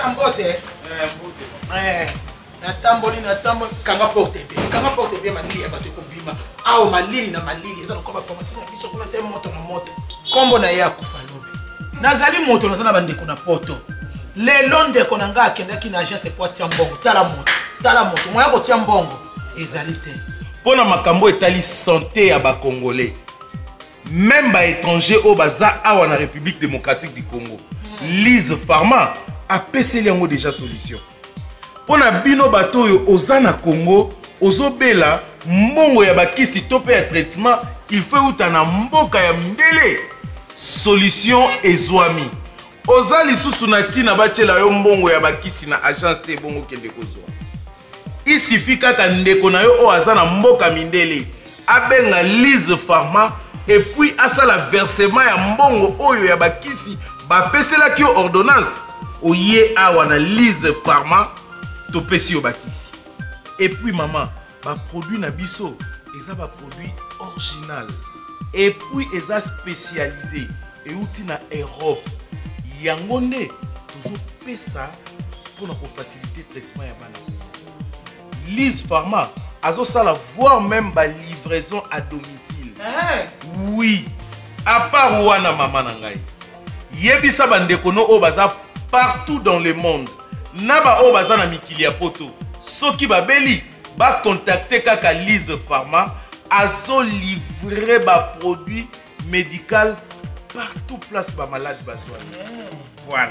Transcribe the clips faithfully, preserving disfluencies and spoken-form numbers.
Ambote. Eh. Natamboli natamboli kanga porte bien. Kanga porte bien malili ya bato ko bima. Awo malili na malili eza ko ba formation na biso ko na te moto na moto. Kombo na ya kufa lobe. Nazali moto nazana bandeko na poto. Le londe ko nanga akendaki na agence kwa tia mbongo. Tala moto. Tala moto. Moya ko tia mbongo. Ezali te. Pona makambo etali santé ya ba Congolais. Même ba étranger au baza awa na République démocratique du Congo. Lise Pharma a pesé yango déjà solution. Pona bino bato yo ozana Congo, ozobela mbongo ya bakisi tope ya traitement, il faut utana mboka ya mindele. Solution ezwami. Oza lisusu na tina bachela yo mbongo ya bakisi na agence te bongo kende kozwa. Il suffit kaka ndeko na yo o azana mboka mindele. Abenga Lise Pharma et puis asala versement ya mbongo oyo ya bakisi ba pesela ki ordonnance. Oye awa na Lise Pharma to pesi yo bakisi. Et puis maman, ba produit na biso, eza ba produit original. Et puis eza spécialisé et outi na Europe. Yango ne tozo pesa pour na ko faciliter traitement ya bana. Lise Pharma azo sala voire même ba livraison à domicile. Hein? Oui. À part wana maman na ngai. Yebisa bandeko no o baza partout dans le monde. Naba o baza na mikili ya poto. Soki babeli ba contacter kaka Lise Pharma azo livrer ba produit médical partout place ba malade bazwa. Voilà.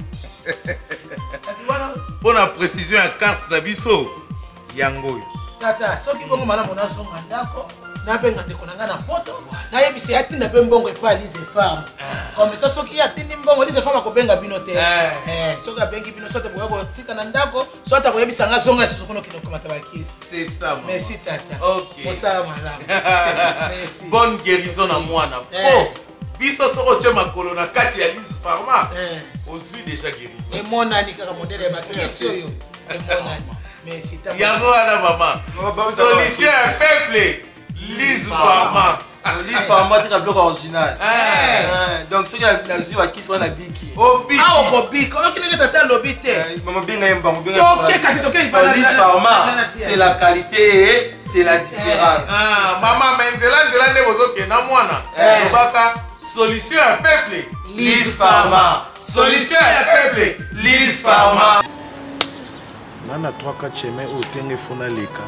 Pour la précision à carte d'abisso yango. Tata, soki bongo mala mona songa ndako. Na benga ndeko nanga na poto. Na yebisi yati na bembongo e pa Lise Pharma. Comme ça soki yati mbongo Lise Pharma ko benga bino te. Eh, soki bengi bino sote boyabo tika na ndako, sote ko yebisa nga songa susukono kino komata bakisi. C'est ça. Merci tata. OK. Mosala malamu. Merci. Bonne guérison na mwana. Oh, biso soko tche makolo na kati ya Lise Pharma. Eh. Ozwi déjà guérison. Et mon ani kaka modèle ba kisi yo. Et mon ani. Merci tata. Yango ana maman. Solution à peuple. Lise Pharma. Lise Pharma c'est un bloc original. Donc ceux qui ont vu à qui sont la biki. Oh biki. Ah oh biki. On qui n'est pas lobité. Maman bien un bon bien. OK, kasi to ke pas. Lise Pharma c'est la qualité et c'est la différence. Ah maman maintenant nzela ne bozoke na mwana. Obaka solution à peuple. Lise Pharma. Solution à peuple. Lise Pharma. Nana trois quatre chemins au tenge fona leka.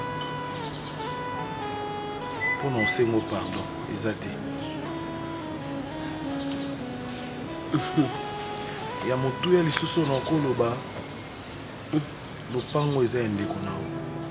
Prononcer mot pardon, exacté. Ya motu ya lisusu na koloba. Lopango eza ndeko nao.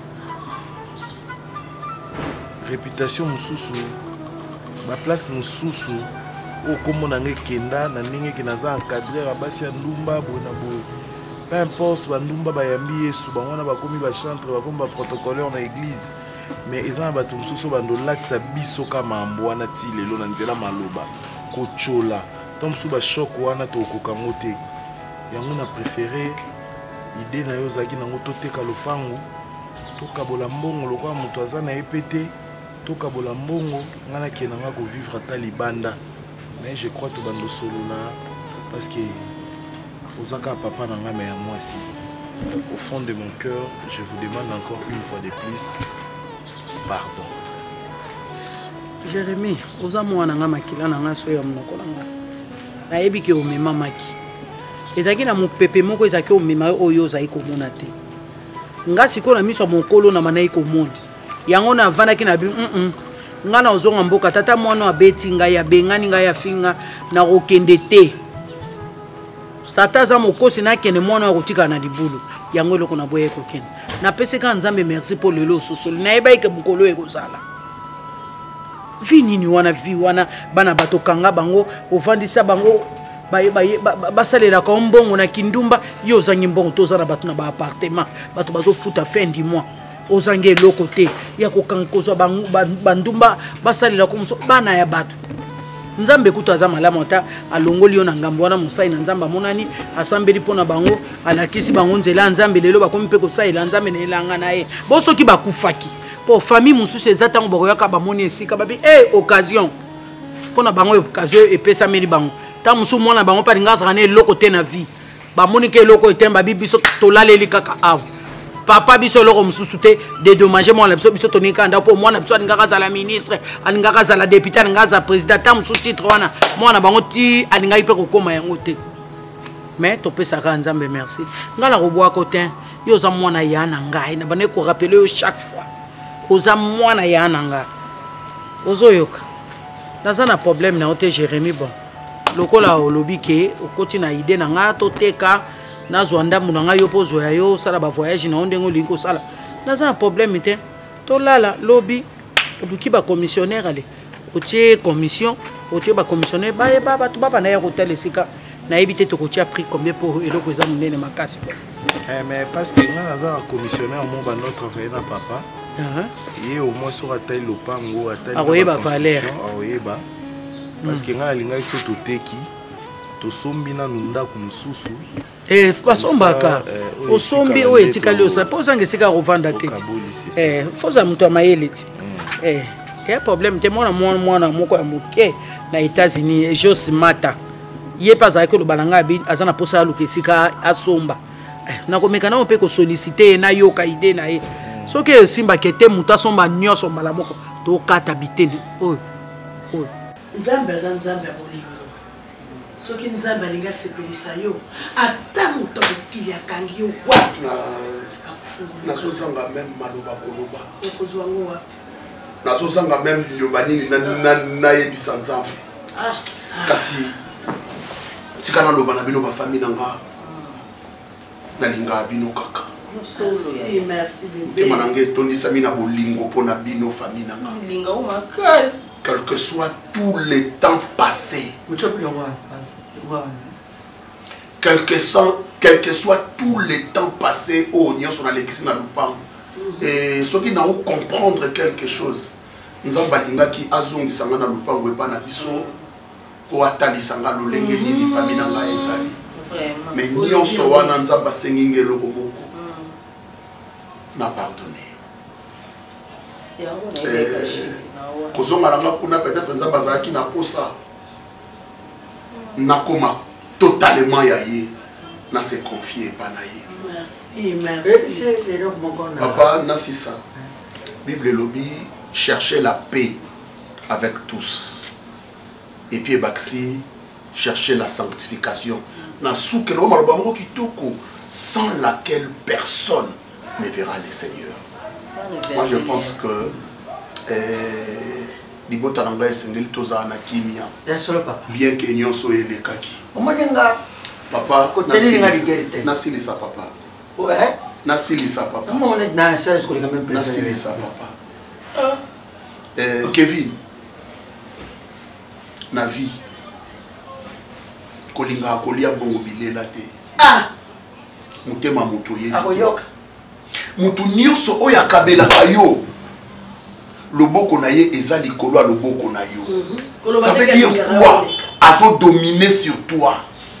Réputation mususu. Ba place mususu. O komo na ngekenda na ninge kinaza encadrer abasi ya ndumba bona bo. Peu importe bandumba bayambi Yesu bangwana bakomi ba chantre bakomi ba protocolaire na église. Mais ils ont battu tout ce bando là qui s'abisso comme un bois natil et l'on a dit la maloba kochola tom suba choc wana to kokangote yango na préféré idée na yozaki na ngoto te ka lopango to kabola mbongo lokwa muto azana epete to kabola mbongo ngana kenanga ko vivre ta libanda mais je crois to bando solo là parce que ozaka papa na ngame ya moi si au fond de mon cœur je vous demande encore une fois de plus pardon. Jérémy, oza mwana nga makila na nga so ya monoko na nga. Na yebi ke o mema maki. Etaki na mopepe moko ezaki o mema oyo ozai komona te. Nga siko na miso mokolo na manai komona. Yango na vanaki na bi mm nga na ozonga mboka tata mwana abeti nga ya bengani nga ya finga na kokende te. Sata za mokosi na kene mwana akotika na libulu. Yango eloko na boye kokende. Na pese ka nzambe merci pour lelo sosoli. Na yeba ike mokolo ekozala. Vini ni wana vi wana bana bato kanga bango ovandisa bango baye baye basalela ka mbongo na kindumba yo zangi mbongo toza na bato na ba appartement bato bazo futa fin du mois ozange eloko te ya kokanga kozwa bandumba basalela ko muso bana ya bato. Nzambe kutu aza malamu ta alongoli yo na ngambo wana musai na nzamba monani asambeli pona bango alakisi bango nzela nzambe lelo bakomi pe ko saila nzambe na elanga na ye bosoki bakufaki pour famille mususu ezatango bakoyaka bamoni esika babi eh occasion pona bango occasion epesa meli bango ta musu mwana bango pa linga zana eloko te na vie bamoni ke eloko etemba biso tolaleli kaka awa papa biso eloko mosusu te dédommage mwana biso biso toningi kanda mpo mwana biso alingaka azala ministre alingaka azala député alingaka azala président ata mosusu titre wana mwana bango ti alingaki mpe kokóma yango te mais topesaka nzambe merci nga na kobwako te yo oza mwana ya na ngai na bana korapele yo chaque fois oza mwana ya na ngai ozoyoka naza na problème na yo te Jérémy bon lokola olobi ke okoti na idée na nga toteka nazwa ndambu na ngai yo mpo ozwa yo osala bavoyage na yo ndenge olingi kosala naza na problème te tolala lobi oluki bacommissionnaire ale otie commission otie bacommissionnaire bayeba bato babanda ya kotala esika nayebi te tokotia prix combien mpo eloko eza monene makasi mais parce que nga naza commissionnaire mo bando travailler na papa ye au moins soki atali lopango atali akoyeba valeur akoyeba parce que nga nalingaki so toteki tosombi nanu ndako mosusu basombaka osombi oyo etikali osala mpo ozanga esika kovanda te foza moto ya mayele ti eya problème te mwana mwana moko ya moke na États-Unis Jos Mata ye mpe azalaki oloba na ngai aza na mposa aluka esika asomba nakomeka nango mpe kosolicite ye nayoka ide na ye soki esimbaki ete moto asomba nyonso mbala moko tokata biteli oyo oyo nzambe aza nzambe ya bolingo soki nzambe alingi asepelisa yo ata moto mokili akangi yo wapi nazozanga meme maloba koloba okozwa ngo wapi nazozanga meme liloba nini nayebisa nzambe kasi tika naloba na bino bafami na nga nalingaka bino kaka tema na nga etondisami na bolingo mpo na bino fami na nga quel que soit tout le temps passé quel que soit, quel que soit tout le temps passé oh nyonso nalekisi na lupango et soki na comprendre quelque chose nzambe alingaki azongisanga na lupango epa na biso po atalisanga lolenge nini fami na ngai ezali mais nyonso wana nzambe asengi nga eloko moko na pardonner kozonga nanga kuna peut-être nzambe azalaki na posa nakoma totalement ya ye na se confier epa na ye papa nasisa bible elobi chercher la paix avec tous et puis baksi chercher la sanctification na souke lo maloba moko kitoko sans laquelle personne ne verra le Seigneur. Moi je pense que libota nanga esengeli toza na kimia bien que nyonso elekaki papa nasilisa papa nasilisa papa nasilisa papa euh, Kevin na vie kolinga kolia bongo bilela te ah mutema muto ye akoyoka mutu nyonso oyo akabelaka yo loboko na ye eza likolo ya loboko na yo mm -hmm. Ça veut dire quoi azo dominer sur toi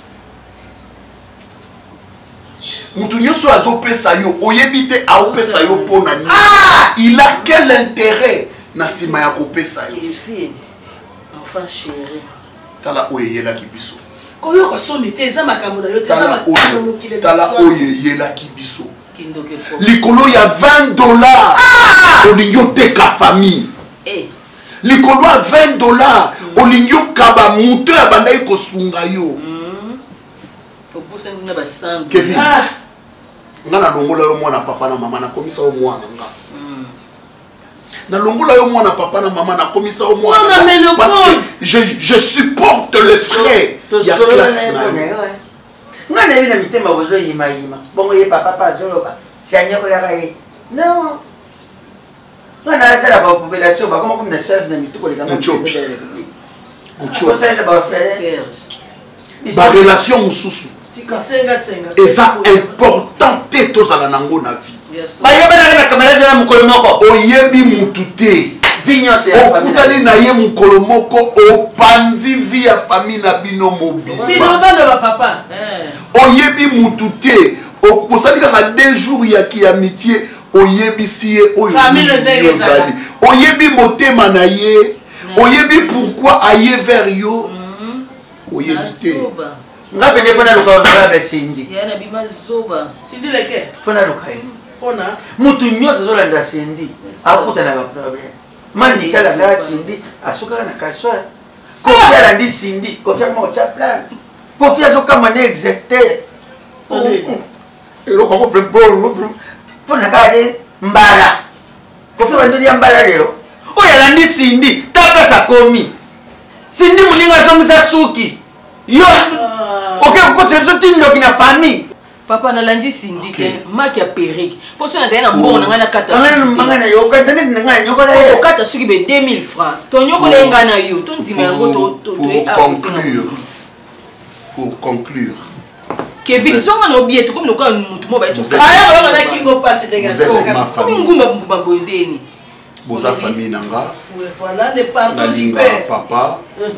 mutu nyonso azo pesa yo oyebi te aopesa yo pona nini ah! Il a quel intérêt na sima ya kopesa yo enfin chéri tala oyo yelaki biso koyo ko soni te eza makambo na yo te eza makambo mokile tala oyo yelaki biso likolo ya vingt dollars olingi oteka famille likolo ya vingt dollars olingi okaba moto ya bandai kosunga yo Kevin nga na longola yo mwana papa na mama na komisa yo mwana nga na longola yo mwana papa na mama na komisa yo mwana parce que je, je supporte le frais ya classe na yo nga na yina mitema bozo yima yima bongo ye papa pa zoloba si anya ko la kai non nga na sala ba population ba comment comme na charge na mituko le kama mucho mucho ça ba frère ba relation mususu senga senga eza important te tozala nango na vie bayeba na kamera na mukolo moko oyebi mutu te okutani na ye mukolo moko opanzi vi ya famille na bino mobimba bino bana ba papa oyebi mutu te okosali kaka deux jours ya ki amitié oyebisi ye oyo ozali oyebi motema na ye oyebi pourquoi aye vers yo oyebi te nga pene fona luka honorable Sindi yana bima zoba Sindi leke fona luka ye pona mutu nyonso azolanda Sindi akutana ba problème mani kala nga Sindi asuka na kaswa Kofi alandi Sindi Kofi mo cha plant Kofi azokama na exécuter ero ko frère bol pona kale mbala Kofi wandodi mbala lero oya alandi Sindi tapa sa komi Sindi muninga zongisa suki yo ok ko tsezo tindo kina famille papa nalandi Sindi te maki ya perrique po so nazali na mbongo na ngana kata manga na yo ka tsene nga nyokola yo kata suki be deux mille francs to nyokola nga na yo to ndima yango to to pour conclure pour conclure Kevin zonga no biet comme le cas mutu mo ba tout ça aya ba na kingo passe de vous êtes ma famille ngumba ngumba bondeni boza famille nanga voilà le pardon du nalinga père papa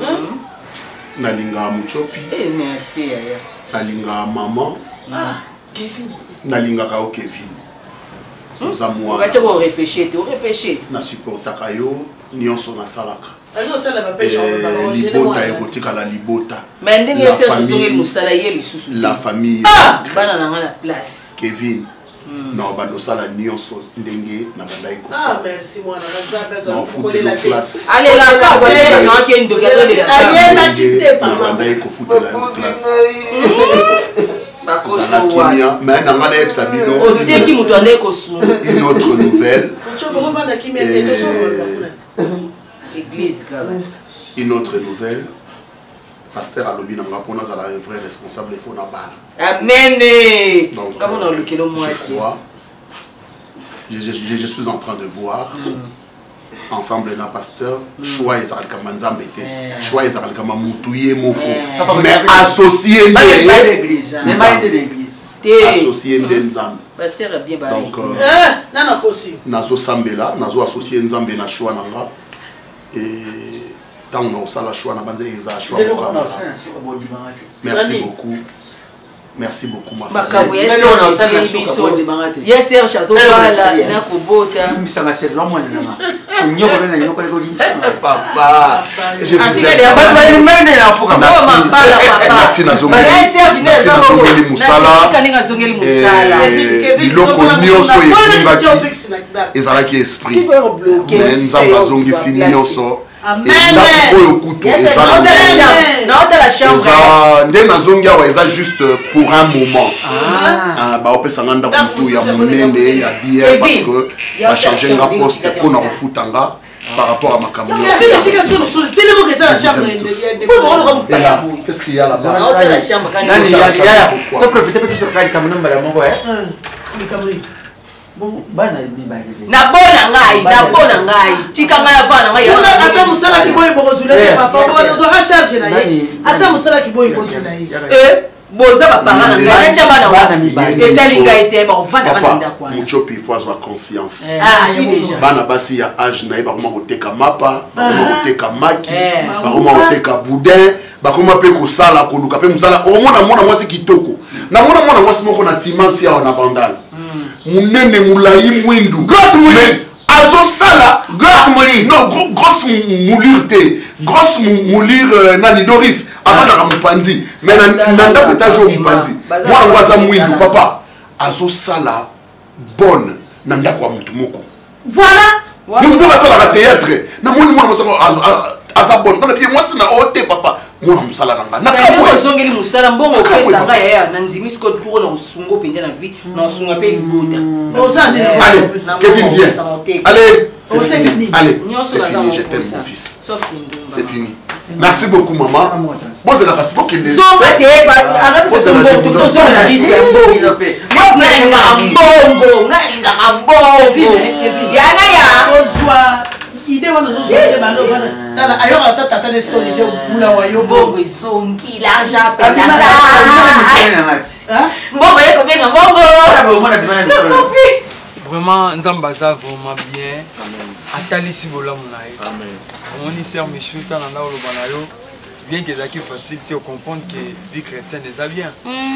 nalinga muchopi eh merci aya nalinga maman ah Kevin nalingaka o Kevin oza mwana ngacha ko repêcher te o repêcher na supportaka yo nyonso nasalaka azo sala ba pêche on va Eh, libota ekotikala libota mais ndenge La ese famille- zongeli musala ye lisusu la famille ah bana na ngana place Kevin na bandosala nyonso ndenge na bandai ah kosala merci mwana nzambe na azo ofutela kolela classe allez la ka ba na ke ndoka to le ayena kite na papa bandai kofutela yo classe ba ko ozala so wa kimia mais na nga nayebisa bino o te ki mutu ande ko su une autre nouvelle chobo ko vanda kimia te to so ko église kala une autre nouvelle pasteur alobi nanga mpona azala un vrai responsable efo na bala amen donc kama na lokelo je mwasi crois je, je, je, je suis en train de voir ensemble na pasteur choix ezalaka manzambe te choix ezalaka mutu ye moko mais associé pas nde l'église mais pas de l'église te associé nde nzambe ba sera bien ba donc euh, eh nana kosi nazosambela nazo associé nzambe na choix nanga et ntango na osala choix na banze eza choix moko ya malamu. Merci beaucoup. Merci beaucoup ma frère. makabo ya serge biso ya serge azobala na kobota misanga c'est l'homme na nyoko na nyoko ko limsanga Papa, je vous Asika aime. de ba ba mene na fuka Merci. mambala papa Merci nazongeli. ya serge ne Merci nazongeli musala. kaninga zongeli musala biloko nyonso efungaki fixe na kidap ezalaki esprit bloquer mais nzambe azongisi nyonso amen ndako oyo kutu eza na naota la chambre eza nde nazongi awa eza juste pour un moment baopesanga ndako mosusu ya monene ya bien parce que bachange nga poste mpona kofutanga par rapport à makambo Ela, qu'est-ce qu'il y a là-bas? naota la chambre nani kani ya ya to profiter peut-être kali kama namba la mongo eh Mikaburi. bon bana mi ba na bona ngai na bona ngai tika ngai avana ngai Kuna ata musala kiboyi bokozula ye papa ko bazo ha charge na ye. Ata musala kiboyi bokozula ye. eh boza bapanga na ngai natia bana bana mi ba etali ngai te bakovanda kana ndako Papa, wana Muchopi, il faut avoir conscience. ah je suis déjà Bana basi ya âge na ye bakoma koteka mapa, bakoma koteka maki, Eh. bakoma koteka boudin, bakoma pe kosala koluka pe musala. Omona mwana mwasi kitoko. Na mwana mwana mwasi moko na timansi ya na bandala. Munene mulai mwindu. Grosse moulure. Azo sala grosse moulure non gro- grosse mou- moulure te. Grosse mou- moulure euh, nani Doris. Avant na mupanzi. Mais na na ndako étage au mupanzi. Mwana mwaza mwindu papa. Azo sala bonne na ndako ya mutu moko. Voilà. Mutu moko asalaka théâtre. Na moni mwana mosako aza bonne. Bana bien mwasi na ote papa. Mwana musala nanga. Na kani kamwe. ozongeli mosala mbongo opesa ngai yaya na ndimi siko turo na osungo mpenza na vie na osunga mpe libota Ozane. Allez, Kevin, viens. Allez, c'est On fini. termine. Allez, nyonso c'est baza fini. Je mokosa. t'aime, mon fils. sauf kindumba C'est fini. Merci beaucoup, maman. Bon, c'est la race. Bon, qu'il est. zonga te akabisa mbongo tozonga na liti ya mbongo mwasi nalingaka mbongo ngai nalingaka mbongo yana ya Ozwa ide wana zozwa ide bano vana. Nana ayoka tata tata ne soni de bula wa yo mbongo ezongi l'argent pe abina l'argent na ngati Hein? mbongo ye kobenga mbongo mona bimana kofi Vraiment, Nzamba za vraiment bien. Atalisi bolamu na ye. Amen. Omoni sœur Michou ta na ndao loba na yo. Bien que ezalaki facile te comprendre que vie chrétienne eza bien.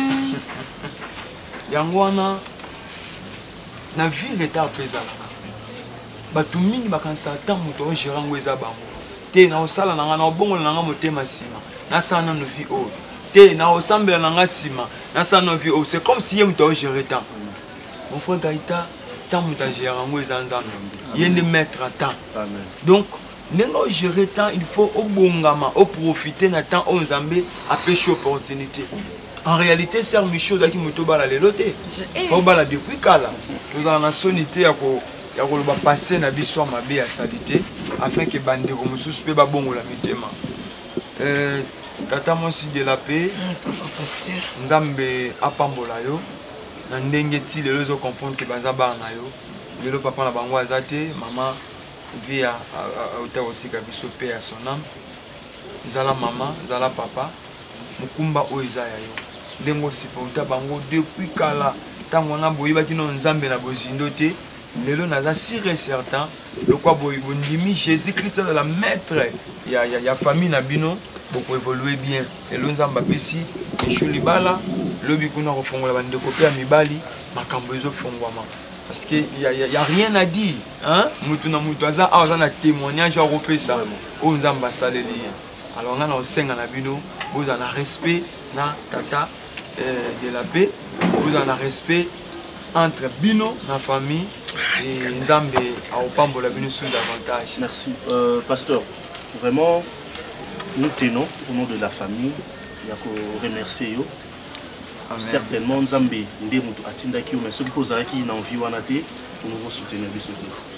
Yango wana na ville eta mpe ezalaka. Bato mingi bakanisa ata moto ogéra ngo eza bango. Te na osala na nga na obongola na nga motema nsima. Nasala nano vie oyo. te na osambela nanga sima na sana vie oh c'est comme si yem to gérer temps mon frère Gaïta tant muta gérer ngo ezanza yende mettre à temps donc nengo gérer temps il faut obongama au profiter na temps on Nzambe a pêcher opportunité en réalité c'est Michaud daki moto bala leloté faut bala depuis kala to dans la sonité ya ko ya ko ba passer na biso mabe ya salité afin que bande ko mususu pe ba bongola mitema euh tata monsi de la paix Nzambe apambola yo na ndenge ti lelo zo comprendre que baza ba na yo lelo papa na bango azate mama via auta otika biso pe ya son âme zala mama zala papa mukumba o eza ya yo ndengo siponta bango depuis kala tango na boyiba kino Nzambe na bozindo te lelo naza sûr et certain le quoi boyibondimi Jésus Christ est la maître ya ya ya famille na bino beaucoup évoluer bien et l'Nzamba pesi Michaud libala lobi kuna refongola bande kopé ya mibali makambo ezo fongwama parce que y a, y, a, y a rien à dire hein mutu na mutu aza aza na témoignage à repesa o Nzamba saleli alors on a na senga na bino vous en a respect na tata euh, de la paix vous en a respect entre bino na famille et Nzambe a opambola bino sur davantage. Merci euh, pasteur, vraiment nous tenons au nom de la famille il y a que remercier yo. Amen. Certainement Nzambe ndé mutu atindaki yo mais ceux qui posaraki na envie wana te pour nous soutenir biso.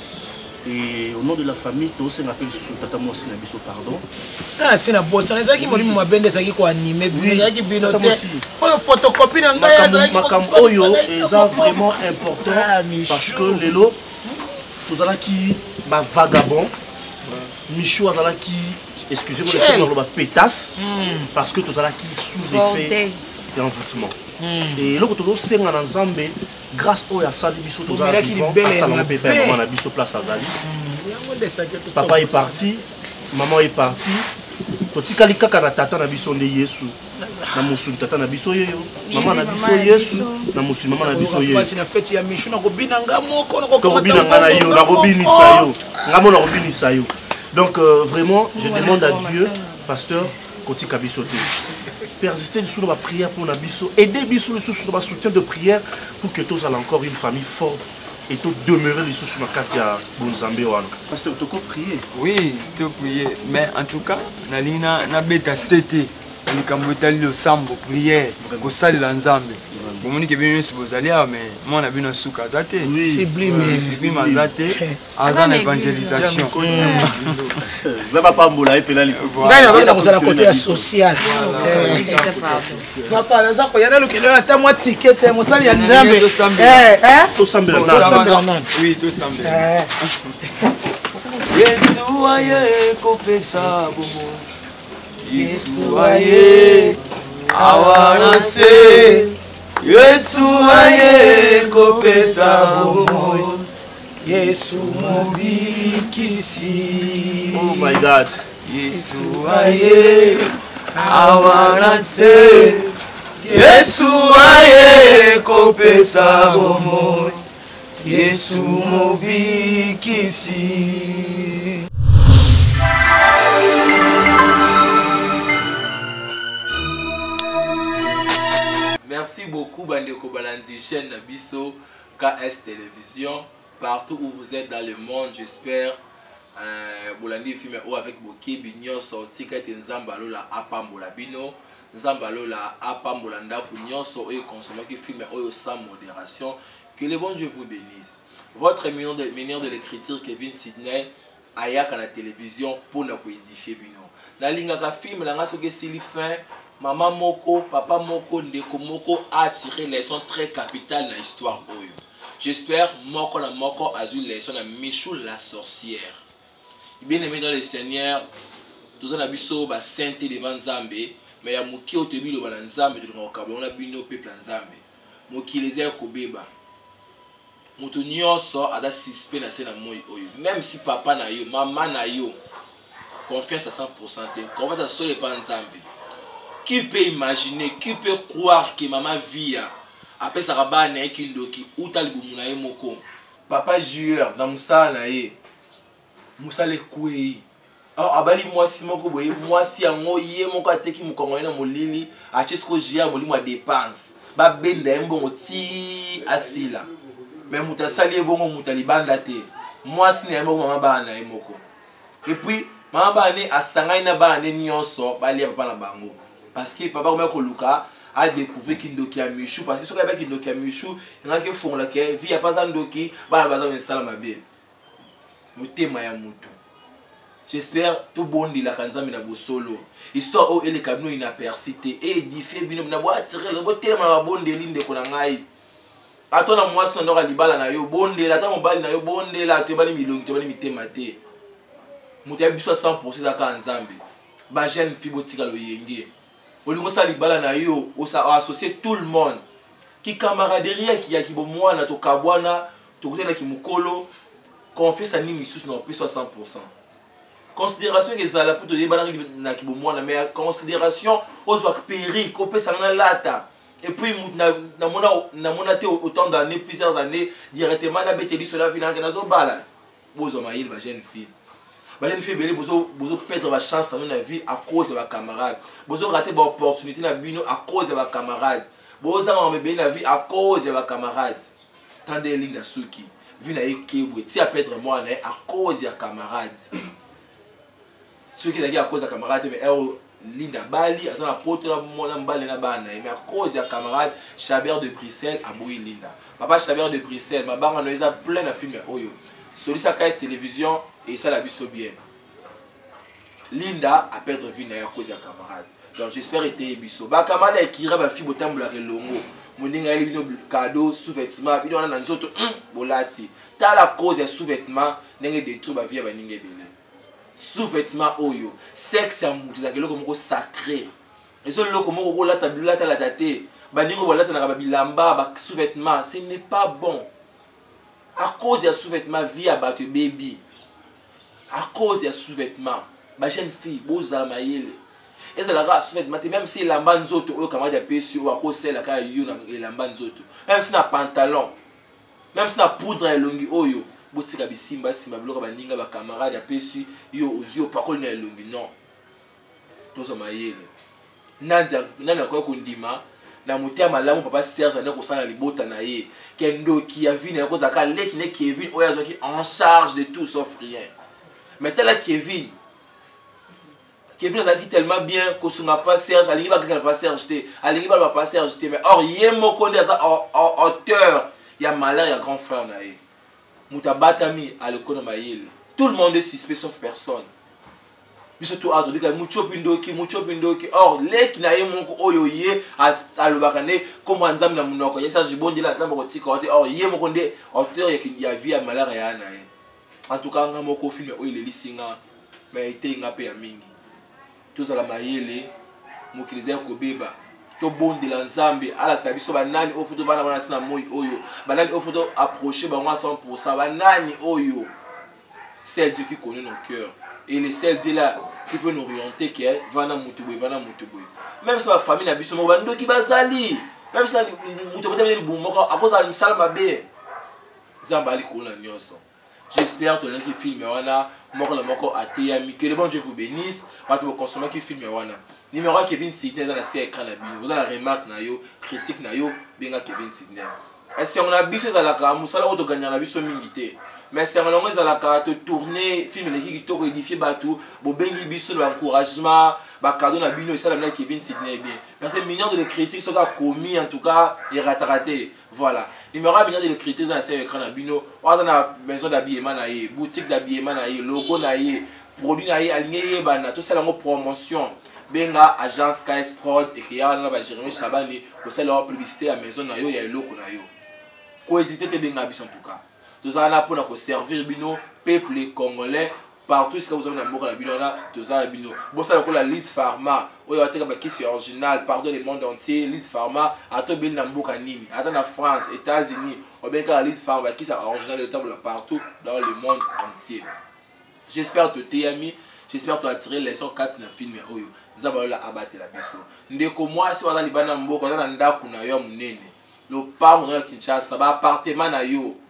Et au nom de la famille to se rappelle sur tata mosi na biso pardon. Ah c'est na boss ça qui moli mabende ça qui ko animer bino qui bino te. Oyo photocopie na ngaya ça qui makam oyo est vraiment important parce que lelo tozalaki ba vagabond Michaud azalaki excusez-moi de dire ba pétasse parce que tozalaki sous effet d'envoûtement. Et là que senga na Nzambe grâce au ya sali biso tozala vivant asala bébé maman na biso place azali. Papa est parti, maman est partie. Totikali kaka na tata na biso nde Yesu. Na musu tata na biso yeyo. Maman na biso Yesu, na musu maman na biso yeyo. Parce na fête ya Michaud na kobina ngamo ko ko kobina ngana yo na kobini sayo. Ngamo na kobini sayo. Donc euh, vraiment je demande à Dieu pasteur kotika biso te. Persister sur la prière pour Nabiso, aider Biso sur le soutien de prière pour que tous aient encore une famille forte et tout demeurer les sous sur la carte à Bonzambe. Parce que tu peux prier. Oui, tu peux prier. Mais en tout cas, Nalina na beta cité, ni kambotali le sambo prière, ko sali la Nzambe. Bon moni ke bien se bozalia mais moi na bino souka zate. Sublime, sublime zate. Azan évangélisation. Là pas mbola et pela les sous. Là on va dans la côté social. Papa, là ça ko yana lokelo ata moi ticket mo sali ya Nzambe. Eh, eh. To sambe na. Oui, to sambe. Yesu aye ko pesa bomo. Yesu aye awanase. Yesu aye ko pesa bomo. Yesu mobikisi. Oh my God. Yesu aye awanase. Yesu aye ko pesa bomo. Yesu mobikisi. Merci beaucoup Bandeko Balanzi, chaîne Nabiso, K S Télévision, partout où vous êtes dans le monde, j'espère. Bolandi film ou avec Boki Bignon sorti que Nzamba la apambola bino, Nzamba la apambolanda pour nyonso et consommer qui film ou sans modération. Que le bon Dieu vous bénisse. Votre ministre de, ministre de l'écriture Kevin Sidney ayak à la télévision pour nous édifier bino. Na lingaka film la ngaso ke sili fin. Maman Moko, papa Moko, Ndeko Moko a tiré les leçons très capitales dans l'histoire. J'espère Moko la Moko a eu leçon à Michaud la sorcière. Bien aimé dans le Seigneur, tous les abisso ba sainteté devant Nzambe, mais ya muki au tebi lo ba Nzambe de ngokabona bino peuple Nzambe. Muki les a kobeba. Mutu nyonso ada suspect na sena moyi oyo. Même si papa na yo, maman na yo, confiance à cent pour cent, confiance à seul pas Nzambe. Qui peut imaginer, qui peut croire que maman vit après ça rabat na kindoki ou talibou na moko. Papa joueur dans Moussa na ye. Moussa le koué. abali mwasi moko boye mwasi yango ye moko ateki mukongolais na molili achesko jia molimo a dépense ba benda mbongo ti asila mais muta sali bongo muta libanda te mwasi na moko mama bana ye moko et puis mama bana asangai na bana nyonso bali papa na bango parce que papa ko luka a découvert kindoki ya Michou parce que ce qu'il y a kindoki ya Michou il y a qui font la que vie a pas andoki bana baza salama bien mutema ya mutu. J'espère tout bon de la kanzami na bosolo histoire où elle kabino inapercité et édifié bino na boa tirer le tellement ma bonde linde ko na ngai atona mwasi na ndoka libala na yo bonde la ta mobali na yo bonde la te bali milongi te bali mitema te mutu ya biso cent pour cent za kanzambe ba jeune fille botika lo yenge olingo sa libala na yo o sa associer tout le monde ki camaraderie ki ya ki bo mwana to kabwana to kutela ki mukolo confiance ni misus na pe cent pour cent. Considération que ça la pour te dire na ki bo mwana mais considération aux wa péri ko pe sanga lata et puis na na mona na mona te autant d'années plusieurs années directement na beteli cela vina na zo bala bozo maïl ba jeune fille ba jeune fille belé bozo bozo perdre ba chance dans la vie à cause de ba camarade bozo rater ba opportunité na bino à cause de ba camarade bozo en bébé na vie à cause de ba camarade tant de linda suki vina ekebwe ti a perdre moi à cause ya camarade ceux qui à cause de camarade mais Linda Bali a na poto na mona mbale na bana mais à cause ya camarade Chabert de Bruxelles a boui Linda papa Chabert de Bruxelles ma banga noisa plein de films oyo solisa K S télévision et ça la biso bien Linda a perdre vie na cause ya camarade donc j'espère été biso ba camarade ekira ba fi botambola relongo moninga eli bino cadeau sous-vêtement bino na nzoto bolati ta la cause ya sous-vêtement ndenge détruire ba vie ya baninga belé sous-vêtement oyo sexe ya mutu za keloko moko sacré ezo loko moko ko lata bilata la tate baningo bolata na ba bilamba ba sous-vêtement ce n'est pas bon à cause ya sous-vêtement vie ya bato baby à cause ya sous-vêtement ba jeune fille bozala mayele ezala sous-vêtement même si lamba nzoto oyo kamadi ya pesi o akosela ka yo na lamba nzoto même si na pantalon même si na poudre ya longi oyo botika bisimba simba biloko baninga ba camarade ya pesi yo ozio pakoli na elongi non tozo mayele nanza nana kwa kundima na mutia malamu papa Serge na ko sala libota na ye kendo ki ya vina ko zaka leki ne Kevin oya zo ki en charge de tout sauf rien mais tel Kevin Kevin a dit tellement bien que son pas Serge alingi ba ka pas Serge te alingi ba pas Serge te mais or yemo konde za auteur ya malheur ya grand frère na ye Mutabatami à l'école Mayele. Tout le monde est suspect sauf personne. Surtout à tout cas mucho pindoki mucho pindoki or les qui n'aient mon oyoye à le bakane comme un zam na munoko yesa jibondi la zam ko tika or yé mon konde auteur y a vie à malheur ya na en tout cas ngamo ko film o ile lisinga mais été ngapé ya mingi tout ça la Mayele mukilize ko beba to bondi la nzambe ala tsabiso banani o photo bana bana sina moyi oyo banani o photo approcher ba moi cent pour cent banani oyo c'est Dieu qui connaît nos cœurs et le seul Dieu là qui peut nous orienter qui est vana mutuboy vana mutuboy même si ma famille na biso mo bando ki bazali même si mutuboy tebe bu moko akoza misala mabe nzamba ali kona nyonso. J'espère que les films wana moko la moko ateyami que le bon Dieu vous bénisse va te consommer qui film wana numéro Kevin Sidney dans la série écran la bino vous avez la remarque na yo critique na yo benga Kevin Sidney est-ce qu'on a biso za la ka musala auto gagner la biso mingité mais c'est on za la ka te tourner film les qui to édifier batou bo bengi biso l'encouragement ba cadeau na bino ça la Kevin Sidney bien parce que millions de critiques sont commis en tout cas et raté voilà numéro millions de critiques dans la série écran la bino on a la maison d'habillement na ye boutique d'habillement na ye logo na ye produit na ye aligné bana tout ça la promotion benga agence K S Prod et qu'il y a na Jérémy Chabani pour ça leur publicité à maison na yo ya loko na yo ko hésiter te benga biso en tout cas tous ça là pour na ko servir bino peuple congolais partout ce que vous avez na moko na bino na tous ça bino bon ça la Lead Pharma oyo ateka ba kisi original pardon le monde entier Lead Pharma ato bin na mboka nini ata na France États-Unis ou bien ka Lead Pharma kisi original de table partout dans le monde entier. J'espère que tu as mis j'espère que tu as tiré les leçons quatre na film oyo nzabalola abate la biso ndeko moi si wala libana mboko na ndako na yo munene le parc na Kinshasa ba appartement na yo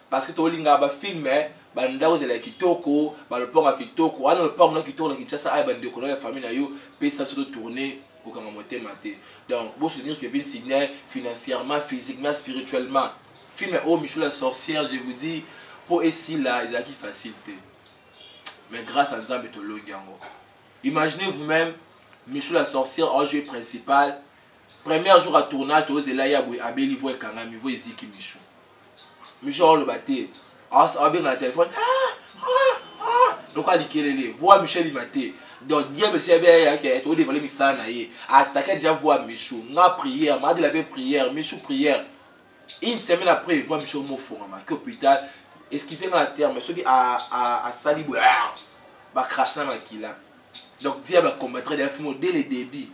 parce que tolinga ba film ba ndako zela kitoko ba le pont à kitoko wana le pont na kitoko na Kinshasa ay ba ndeko na famille na yo pe ça se tourner pour kanga monter maté donc bon souvenir Kevin Sidney financièrement physiquement spirituellement film oh Michou la sorcière je vous dis pour ici là ils a qui facilité mais grâce à Nzambe to longango imaginez vous-même Michou la sorcière en jeu principal premier jour à tournage to zela ya boy abeli vo kanga mi vo eziki Michou Michou le batté ah ça va bien dans le téléphone ah ah ah donc à likelele voix Michel Limaté donc diable chebe ya ke to dévoiler misana ye attaquer déjà voix Michou nga prière m'a dit la prière Michou prière une semaine après voix Michou mo fongama que hôpital excusez moi la terme ceux qui a a a sali boy ba crash na makila donc diable combattre des films dès le début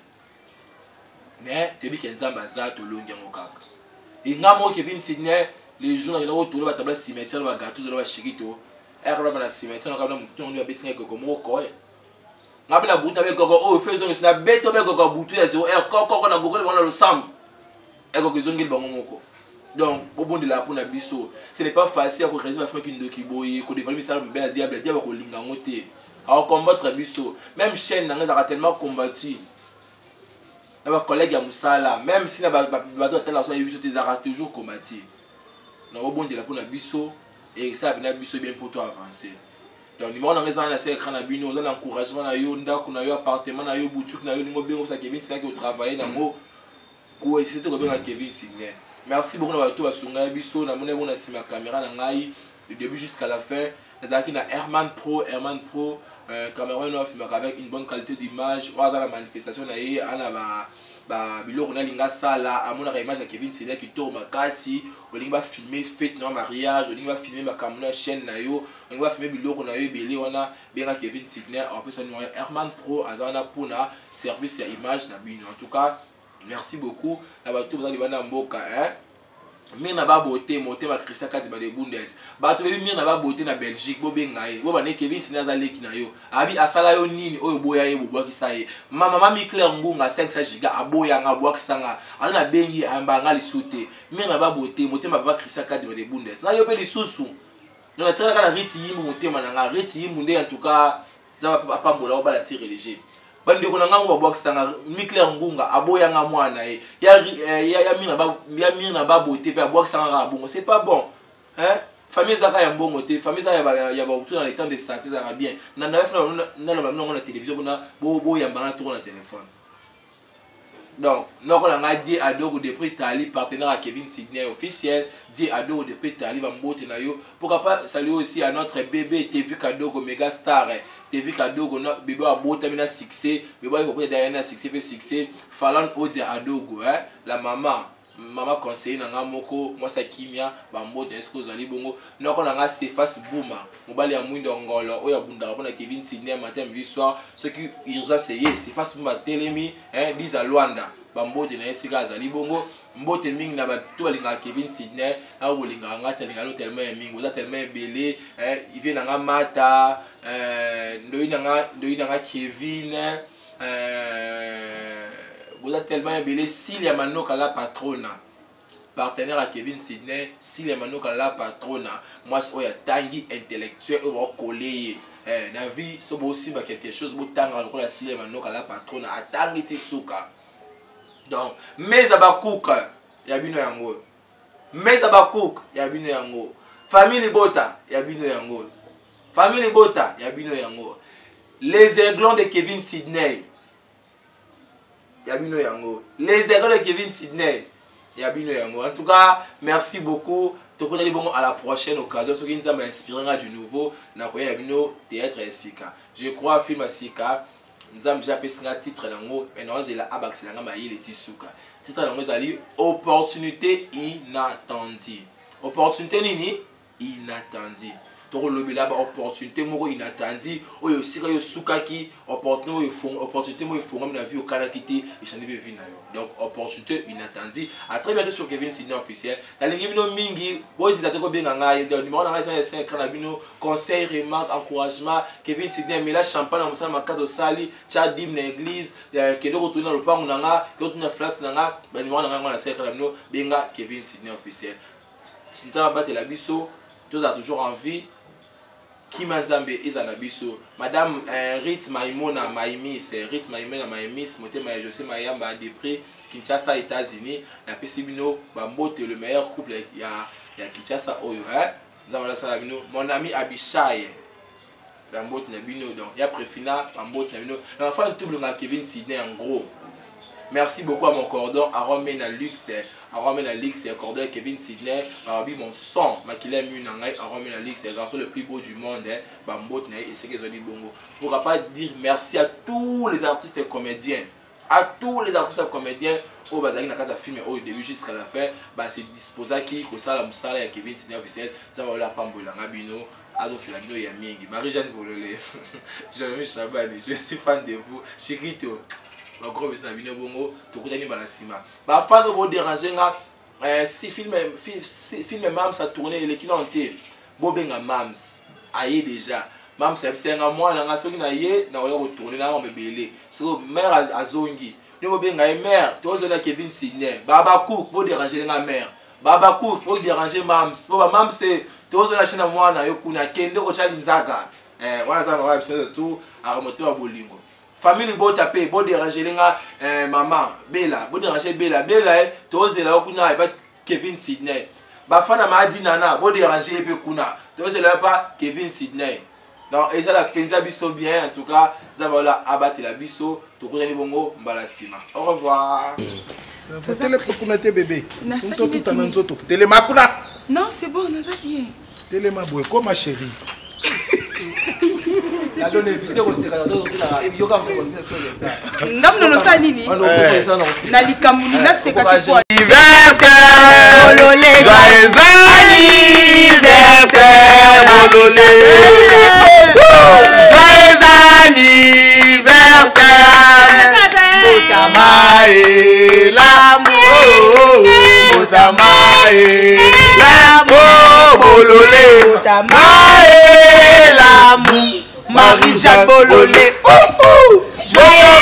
mais tu dis que Nzamba za to longi ngokaka inga mo Kevin Sidney les jours ils ont tourné la table cimetière ba gâteau zo ba chikito erreur na cimetière na mutu on betinga gogo moko ngabe la buta be gogo oh faisons na betinga be gogo butu ya zero er koko na gogo le le sam e gogo zongi bango moko donc au bon de la pour na biso ce n'est pas facile pour résoudre la femme qui ndoki boye ko développer ça be diable diable ko linga ngote à combattre biso même chaîne na nga tellement combattu na ba collègue ya musala même si na ba bato tellement so biso te zara toujours combattu na au bon de la pour na biso et ça na biso bien pour toi avancer donc numéro na ngeza na c'est écran na bino za na encouragement na yo ndako na yo appartement na yo boutique na yo lingo bengo ça Kevin Sidney qui travailler na ngo ko essayer ko benga Kevin Sidney merci beaucoup na bato basunga biso na mona bona sima caméra na ngai du début jusqu'à la fin ezaki na Herman Pro Herman Pro caméra no film avec une bonne qualité d'image ou la manifestation na ye ana ba ba biloko na linga sala amona image ya Kevin Sidney qui tourne makasi olingi ba filmer fête na mariage olingi ba filmer ba kamuna chaîne na yo olingi ba filmer biloko na yo belé wana benga Kevin Sidney en plus on Herman Pro azana pona service ya image na bino en tout cas merci beaucoup na ba tout bazali bana mboka hein mir na ba beauté monter ba Christian kati ba de Bundes ba to mir na ba beauté na Belgique bo bengai bo ba ne Kevin Sidney azaleki na yo abi asala yo nini oyo boya ye bo ki saye mama mami Claire Ngunga cinq cents giga aboya nga bo ki sanga ana bengi amba nga lisute mir na ba beauté monter ba ba Christian kati ba de Bundes na yo pe lisusu no na tsala kana riti yimu motema na nga riti yimu nde en tout cas za pa mbola ba la tire léger bandi ko nanga mo babokisanga Mikler Ngunga aboya nga mwana ye ya ya mina ba ya mina ba beauté pe abokisanga nga bongo c'est pas bon hein famille zaka ya mbongo te famille za ya ba ya ba tout dans les temps de santé ça va bien na na fa na na na télévision bona bo bo ya bana tourner na téléphone donc noko la nga di adogo de prix tali partenaire à Kevin Sidney officiel di adogo de prix tali ba mbote na yo pourquoi pas saluer aussi à notre bébé T V Kadogo méga star T V Kadogo na bébé a bota mina succès bébé ko ko Diana succès pe succès Falan Odi adogo hein la maman maman conseiller na nga moko moi sa kimia ba mbote est-ce que vous allez bongo noko na nga Cephas Bouma mobali ya mwindo ngolo oya bunda bona Kevin Sidney matin midi soir ce qui urgence c'est Cephas Bouma telemi hein dix à Luanda ba mbote na esika azali bongo mbote mingi na ba to balinga Kevin Sidney na bolinga nga telinga no tellement mingi oza tellement belé hein il vient na mata euh ndoi na nga ndoi na nga Kevin euh vous êtes tellement belé s'il y a manoka la patrona partenaire à Kevin Sidney s'il y a manoka la patrona moi c'est oya tangi intellectuel au collé eh na vie so bo aussi ba quelque chose bo tanga ko la s'il y a manoka la patrona atangi ti suka donc mais abakuka ya bino yango mais abakuka ya bino yango famille bota ya bino yango famille bota ya bino yango les aiglons de Kevin Sidney Yabino Yango. Les erreurs de Kevin Sidney. Yabino Yango. En tout cas, merci beaucoup. Toko dali bongo à la prochaine occasion. Ce qui nous a inspiré du nouveau. Nakoya Yabino théâtre et Sika. Je crois film à Sika. Nous avons déjà passé un titre lango. Maintenant, c'est la abaxi langa maï le tisuka. Titre lango zali opportunité inattendue. Opportunité nini inattendue. Toko lobi là opportunité moko inattendue oyo sika yo sukaki opportunité oyo fond opportunité mo fond na vie au kana kiti et chani be vie na yo donc opportunité inattendue à très bientôt sur Kevin Sidney officiel la ligne bino mingi boys ils ko benga ngai donc numéro na ngai c'est écran na bino conseil remarque encouragement Kevin Sidney mais la champagne na musala makato sali cha dim na église kedo ko tuna lo pangu na nga ko tuna flax na nga ba numéro na ngai na c'est écran na bino benga Kevin Sidney officiel sinza batela biso tous a toujours envie qui manzambe ezanabiso madame Ritz Maimona Maimis Ritz Maimona Maimis motema José Mayamba Depré Kinshasa États-Unis na pesibino bambote le meilleur couple ya ya Kinshasa oyo hein nzamala salabino mon ami Abishai bambote na bino donc ya Préfina bambote na bino na enfin tout le Kevin Sidney en gros. Merci beaucoup à mon cordon, à Romain Luxe, à Romain Luxe, à cordon Kevin Sidney, à Rabi mon son, Makila Munangay, à Romain Luxe, le garçon le plus beau du monde, Bambot et c'est qu'ils ont dit bongo. On ne va pas dire merci à tous les artistes et comédiens, à tous les artistes et comédiens, au Bazali n'a qu'à filmer au début jusqu'à la fin, bah c'est disposé qui, que ça la moussala et Kevin Sidney officiel, ça va la pambola, Ngabino. Alors c'est la vidéo Yamingi, Marie-Jeanne Bololé, Jérémy Chabani, je suis fan de vous, Chirito. Le gros business na bino bongo to kutani bala sima ba fan bo déranger nga si film si film mams a tourné les kilonté bo benga mams aye déjà mams c'est nga moi na nga soki na ye na yo retourner na mbebele so mère azongi ni bo benga mère to zo na Kevin Sidney baba cook bo déranger nga mère baba cook bo déranger mams bo ba mams c'est to zo na china moi na yo kuna kende ko chali nzaka eh wana za ba c'est tout a remonter wa bolingo. Famille bo tapé bo déranger nga euh, maman Bella bo déranger Bella Bella tozela okuna ba Kevin Sidney ba fana ma di nana bo déranger pe kuna tozela pas Kevin Sidney donc et ça la penza biso bien en tout cas ça va la abattre la biso to kutani bongo mbala sima au revoir. Télé pour mettre bébé tout tout ta nzoto télé makuna non c'est bon naza bien télé ma boy comme ma chérie. ngam nono sa nini na likamuni na seka tipo anniversaire bolole joyeux anniversaire bolole joyeux anniversaire Botamae l'amour Botamae l'amour bolole Botamae l'amour Marie-Jeanne Bololé. Joyeux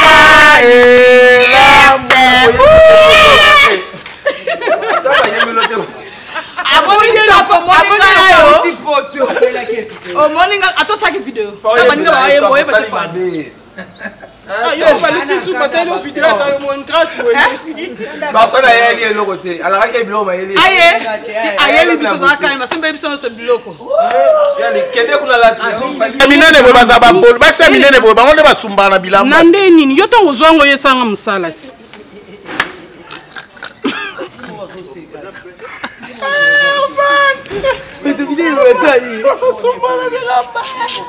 Ah, yo fallait que tu passes une vidéo dans mon gratuit. Bah ça là il est le côté. Alors qu'il bilo ba il. Aye. Aye li biso za kan ma sembe biso so biloko. Yali kende kuna la. Minene bo baza ba bol. Ba se minene bo ba on ba sumbana bilamba. Nande nini yo tango zongo yesanga musalati. Mais tu vidéo est taillée. Sumbana bilamba.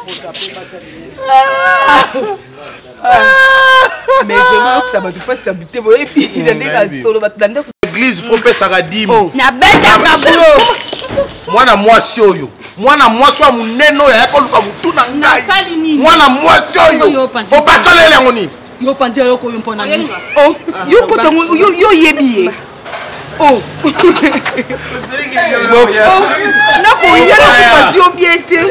Mais je vois que ça va te faire s'habiter et puis il a des solo batanda l'église faut pesa kadimo na beta kaburo mwana mwasi oyo mwana mwasi wa muneno ya koluka mutuna ngai mwana mwasi oyo opasolele yango nini yo pante yo ko yo mpona nini oh yo ko tango yo yo yebiye oh na ko yela ko pasio biete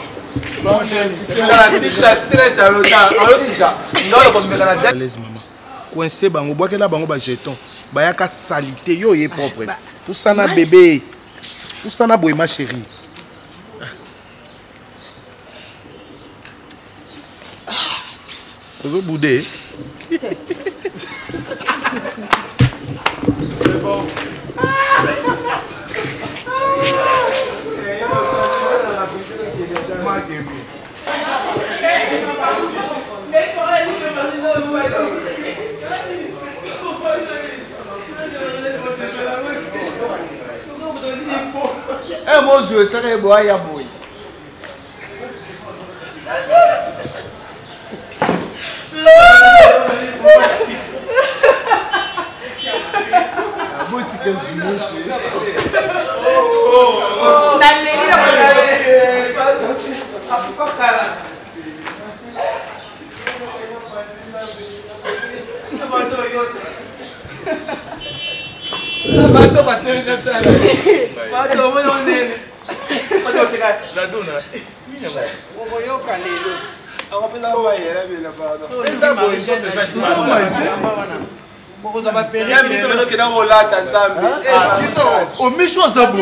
coincé bango boakela bango ba jeton bayaka salité yo ye propre tout ça na bébé tout ça na boy ma chérie ozo boudé c'est bon Eh mon Dieu, ça serait beau à Yaboui. Bato bateu já tá. Bato mo yon nene. Bato chega. La duna. Minha vai. O voyo kalelo. Ako pila ba yera bila ba. Enda boy so te sa. au méchant Zabo.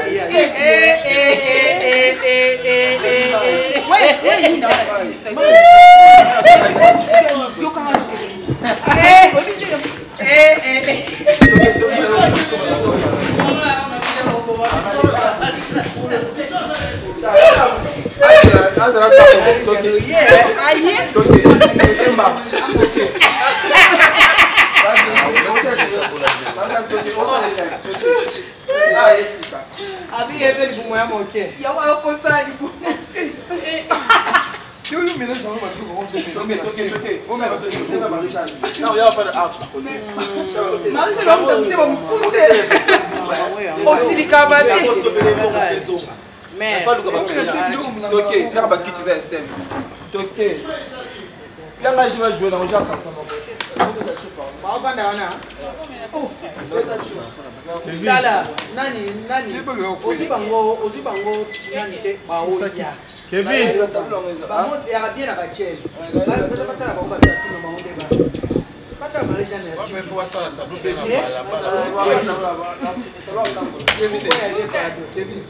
Tala, nani, nani, ozi bango, ozi bango, nani te, ba oya. Kevin, bango ya bien na bachel. Ba ba ba tala bango ba tala na bango de ba. Ba tala ba déjà na. Je vais voir ça la tableau bien là bas. Kevin, Kevin.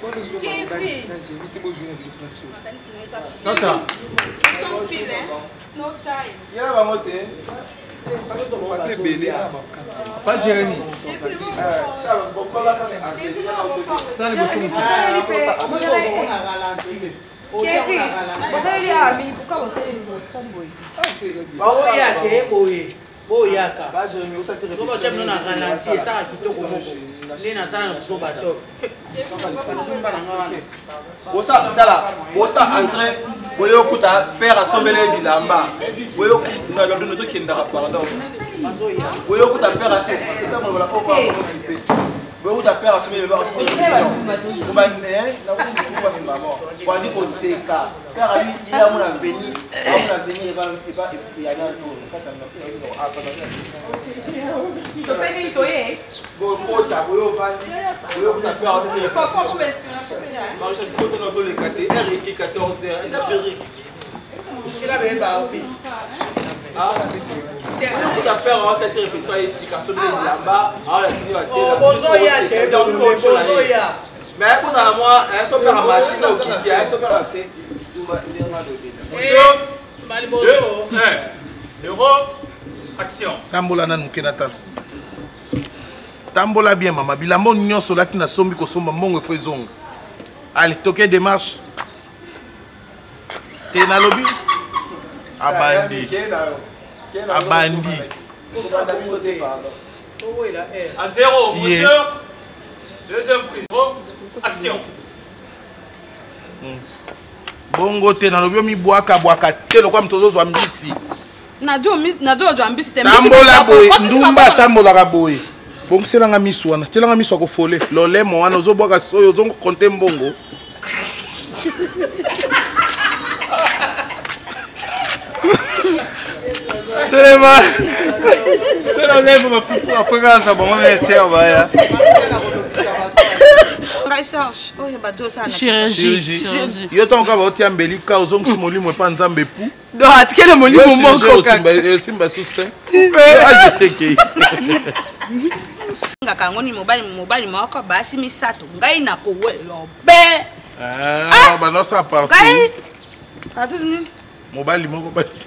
Tata. No time. Ya ba mote. Pas Jérémy. Ça, les bossons. Bosa dala, bosa entrée, boyo kuta père assemblé bilamba. Boyo na ba dono to kinda pardon. Boyo kuta père assemblé, ça mo la poko occupé. Boyo kuta père assemblé ba aussi. Ko ba né, na ko ko ba maman. Kwa ni ko seka. Père ali il a mon avenir, mon avenir va va il y a dans tout. Quand ça me fait no a pas. To sai ni to ye. Go kota boyo vandi. Boyo kuta père assemblé. Pas pas comme inspiration. Moi je compte dans tous les quartiers. Eric quatorze heures. Et Eric. Il a bien ba obi. Ah, tout à faire on s'est répétition ici car celui là-bas, ah la signé va Oh, bozo ya te, bozo ya. Mais pour ça moi, un so faire matin au kiti, un so faire accès. Tout va il va donner. Mali bozo. Zéro. Action. Tambola na nukenata. Tambola bien mama, bilamo nyonso laki na sombi ko somba mbongo fo ezonga. Allez, toquer démarche. T'es na lobby? Abandi. Abandi. À zéro, moteur. Deuxième prise. Action. Bongo te na lobby mi boaka boaka te lokwa mtozo zwa mbisi. Najo najo jo ambisi te. Tambola boy, ndumba tambola ka boy. Bongisela nga misu wana, tela nga misu ko fole. Lolemo wana ozoboka soyo zongo konte mbongo. Telema. Tela lemo mapupu akwanga sa bongo mese obaya. Ngai Serge, oyo bato sana. Chirurgie. Yo tonka ba otia mbelika ozongo si molimo e pa nzambe pu. Do atkele molimo moko kaka. Simba simba susten. Ah je sais que. Ngaka ngoni mobali mobali moko basi misato ngai na kowelo be. Ah, ba no sa parti. Ngai. Atu nini? Mobali moko basi.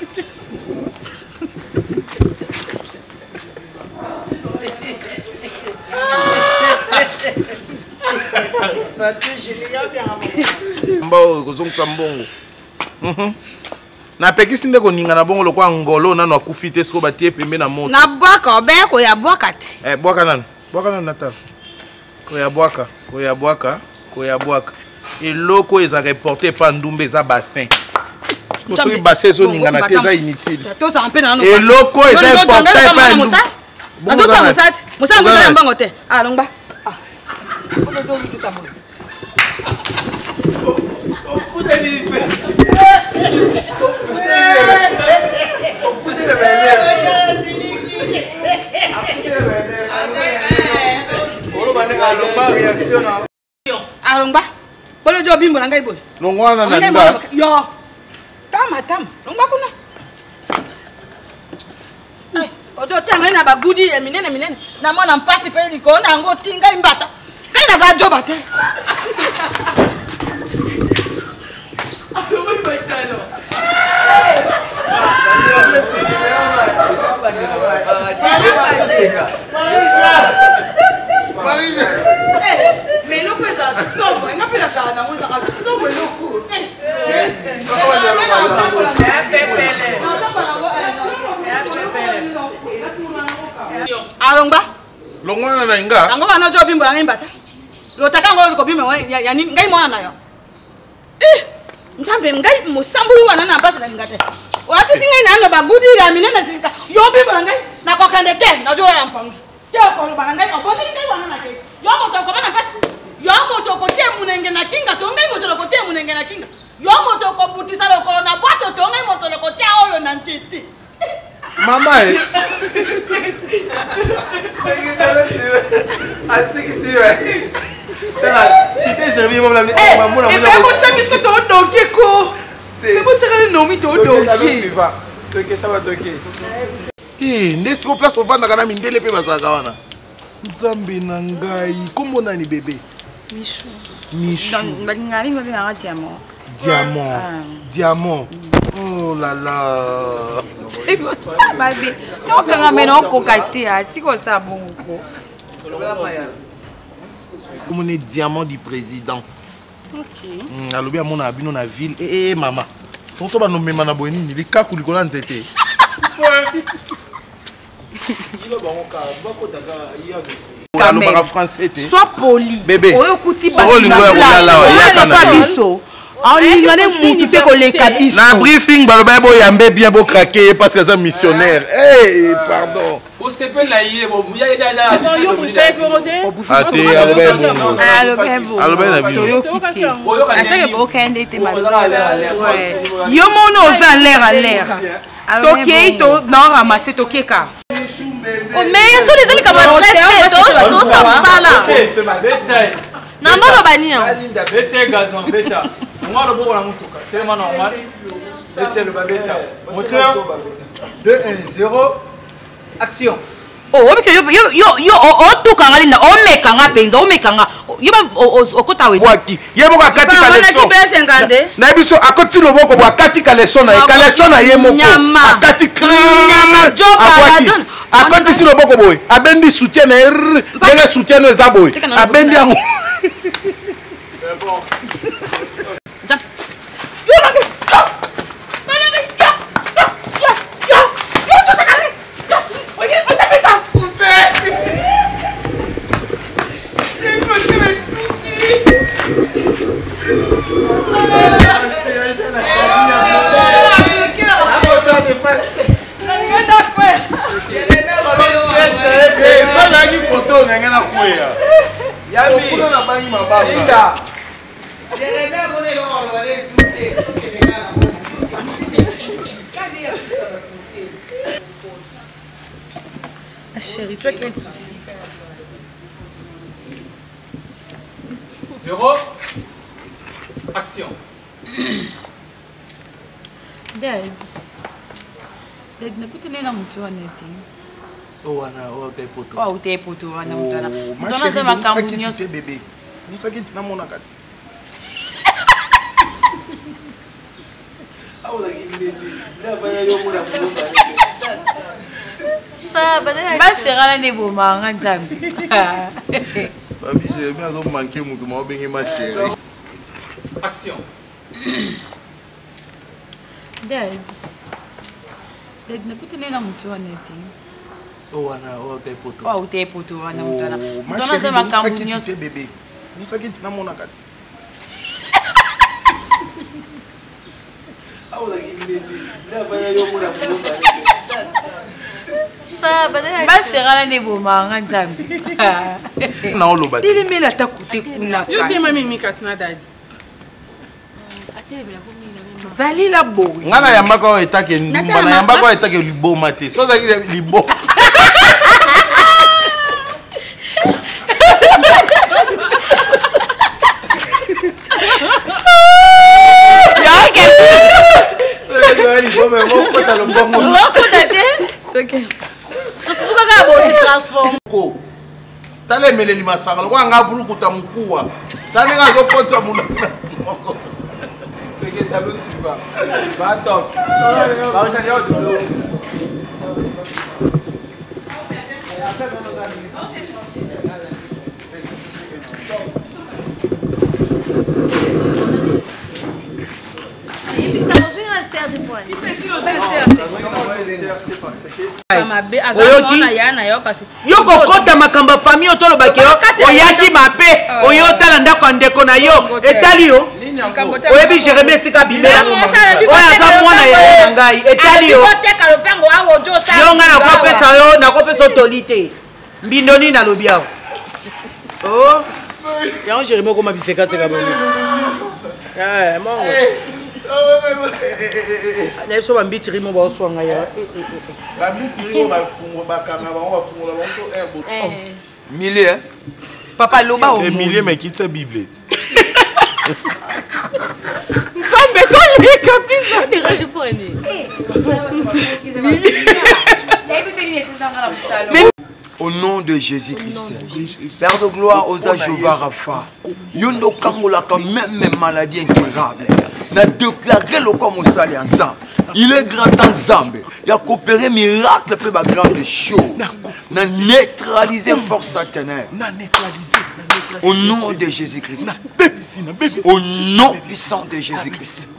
Mbao kozongisa mbongo. Mhm. Na pekisi ndeko ninga na bongo lokwa ngolo nano akufi te siko batie pembe na moto. Na bwaka obeko ya bwaka te. Eh bwaka nani? Bwaka nani Natal? Ko ya bwaka, ko ya bwaka, ko ya bwaka. Eloko eza reporter pa ndumbe eza bassin. Kosoki bassin zo ninga na te eza inutile. To sa mpe na no. Eloko eza reporter pa ndumbe. Ado sa musat. Musat ngozala mbango te. Ah longba. Ah. Odo do vite sa mo. Alongba. Bolo jo bimbo na ngai boy. Longwana na nda. Yo. Tama tama. Longba kuna. oto tanga na bagudi ya minene minene na mwana mpasi pe liko na ngo tinga imbata kai na za joba te mais loko eza sombo nga mpe nazala nango ezaka sombo eloko alongba longwana na inga yango bana ojo bimbo yango imbata lotaka yango kobimba yani ngai mwana na yo nzambe ngai mosambulu wana na mpasi nalinga te watisi ngai nano bagudira minene sika yo bimbo na ngai nakokende te najola na mpango te okoloba na ngai obondeli ngai wana na ke yo moto okomana mpasi yo moto okotia munenge na kinga to ngai moto okotia munenge na kinga yo moto okobutisa lokolo na bwato to ngai moto okotia oyo na nzete mama eh asiki siwe tena shite jervi mo blamne mamu na mo mo chaki so to donke ko te mo chaka no mi to donke toke shaba toke eh ndesiko place ovanda kana mindele pe bazaka wana nzambe na ngai kombo nani bebe Michou. Michou. Balinga bingo binga diamant. Diamant. Diamant. Oh là là. C'est bon ça, baby. Non, quand on met non cocaté, tu vois ça bon. Comme on est diamant du président. Ok. Alobi amona abino na ville. Eh eh maman. Tonto ba nomema na boyini ni lika kulikola nzete. Sois poli. Bébé. Na briefing baloba bo yambe bien bo craquer parce que c'est missionnaire. Eh pardon. Pour se pe la yé bon ya ida da. Bon yo vous faites promoter. Ate aloba bon. Aloba bon. Aloba na vie. Asa que bon kende te mal. Yo mono oza l'air à l'air. Toké to non ramasser toké ka. Oh mais so les ali kama stress to to sala. Na mbalo bani na. Alinda bete gazon beta. Ngalo boko na mutuka. Tellement normal. Bete le babeta. Moteur deux un zéro. Action. Oh, obike yo yo yo yo o tuka ngalinda o meka nga penza o meka nga. Yo ba okota we. Waki. Ye moko akati ka leso. Na biso akoti loboko bo akati ka leso na ka leso na ye moko. Akati nyama joba. Akoti si loboko boy. Abendi soutien na er. Ndenge soutien no za boy. Abendi yango. Bon. Chérie, tu as quel souci? Zéro. Action. Dad. Dad, nakuti nena mtu aneti. Oh wana, oh te poto. Oh, te poto wana mtu ana. Ma Mtu anasema kambu nyos. Bébé. Musa kiti na mona kati. Aula gindi. Na baya yo mona kuza. Ba shera ne bo manga nzambi. Babi, j'ai bien zo manquer mutu ma obengi ma chérie. Action. Dad. Dad, nakuti nena mtu aneti. Oh wana, oh te poto. Oh, te poto wana mtu ana. Ma Mtu chérie, anasema kambu musa nyos. kiti bébé. Musa kiti na mona kati. Aula gindi. Na baya yo mona kuza. Ba shera ne bo manga nzambi. Na oloba. Dile mela ta kote kuna. Yo te mami mikasna dadi. Zali la bo. Ngana yamba ko etake ndumba na yamba ko etake liboma te. So za libo. Ya ke. So za libo me mo kota lo bongo. Mo kota te. Okay. kaka bo se transforme. Ko. Tale meleli masanga lo nga buruku ta mukuwa. Tale nga zo kota munana. C'est que tableau suivant. Va top. Va rejoindre l'autre. Yo kokota makambo famille otolobaki yo oyaki mape oyo otala ndako ya ndeko na yo etali yo oyebi Jérémie esika bimela oyo aza mwana ya ngai etali yo yo ngai nakopesa yo nakopesa otoli te mbindo nini nalobi awo o yango Jérémie okoma bisekaseka bomi mongo nayeso bambitiri mo baoswanga ya bambitiri mo bakanga bango bafungola bango to Millier papa loba o millier mais quitte sa bible Comme toi les copines des rages pour né. Au nom de Jésus-Christ, Père de gloire, aux Jéhovah Rapha, Yondo Kamola comme même maladie incurable. N'a déclaré le comme au sali ensemble. Il est grand ensemble. Il a coopéré miracle pour ma grande chose. N'a neutralisé force satanaire. Au nom de Jésus-Christ. Au nom puissant de Jésus-Christ.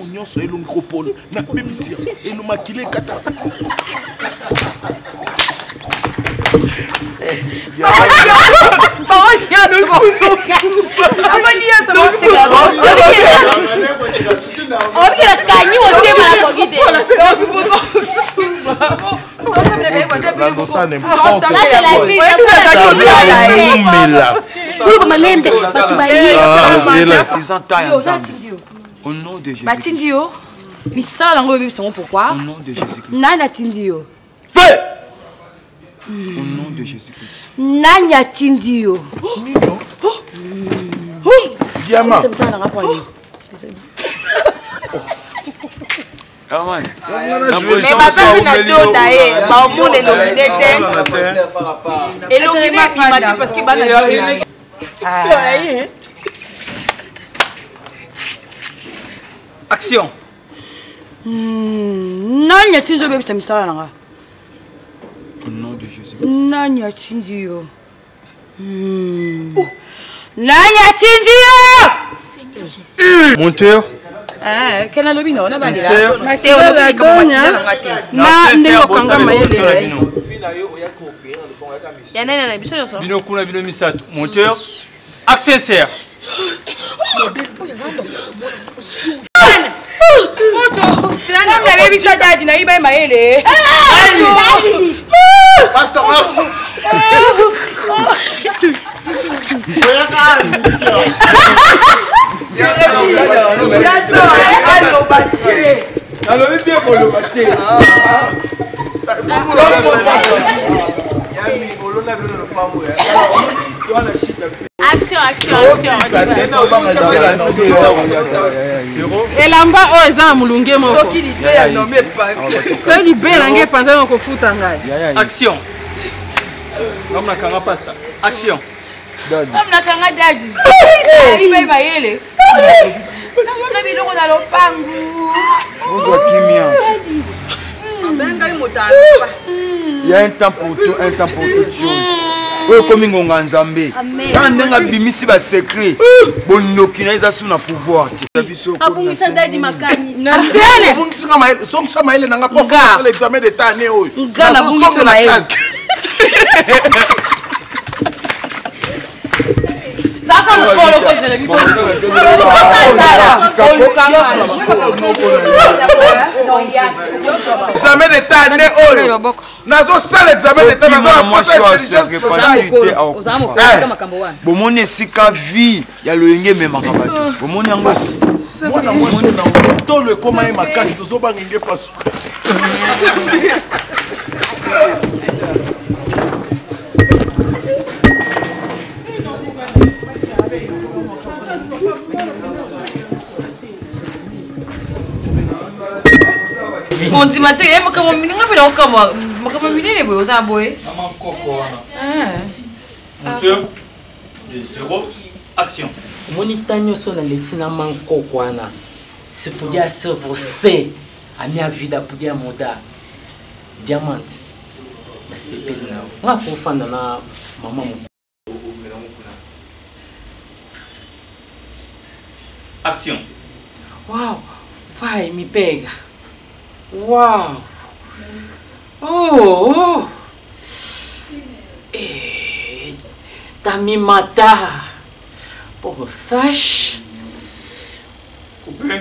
Au nom de Jésus-Christ. Pourquoi? Au nom de Jésus-Christ. Nana Tindio. Fais! Au nom de Jésus-Christ. Nanya Tindio. Diamant. Action. Nanya Tindio bébé samisa nanga. Au nom de Jésus-Christ. Nanya Tindio. Nanya Tindio. Monteur. Ah, quel alobi non, on a Sœur. ma théorie comme na ndelo kanga mayele. Ya nana na biso yoso. Bino kuna bino misato. Monteur. Action serre. Moto, sina na baby sa daddy na iba mayele. Pastor. Action, action, action. elamba oyo eza na molunge moko soki libe ya nome panza soki libe nange panza nakofuta ngai Action. Comme la kanga pasta. Action. Comme na kanga daddy. Iba mayele. Na biloko na lopangu. Bonjour Kimia. Benga imotana. Il y a un temps pour tout, un temps pour toutes choses. Oui, comme il y a un Nzambe. Quand on a bimisi ba secret, bon qui n'a pas pouvoir. Abungisa daddy makani. Nandele. Abungisa maele, somsa maele nanga pas faire l'examen d'état né oyo. Ngana abungisa maele. Zaka mkolo kwa zile bibo. Examen d'état né oyo. Nazo sala examen d'état nazo bomoni esika vie ya loyenge ememaka bato bomoni yango mwana mwasi na tolo ekoma ye makasi tozobanga nge paso On dit maintenant il y a un peu de makambo minene boye oza boye Maman Coco. Ah. Moteur de zéro. Action. Monita nyonso na lexi na mankoko wana sipudia servo c amia vida pudia moda diamant na sepeli na nga kofanda na mama mo. Action. Wow, vai me pega. Wow. Oh, oh. Eh, tá me matar. Pô, Sash. Coupé.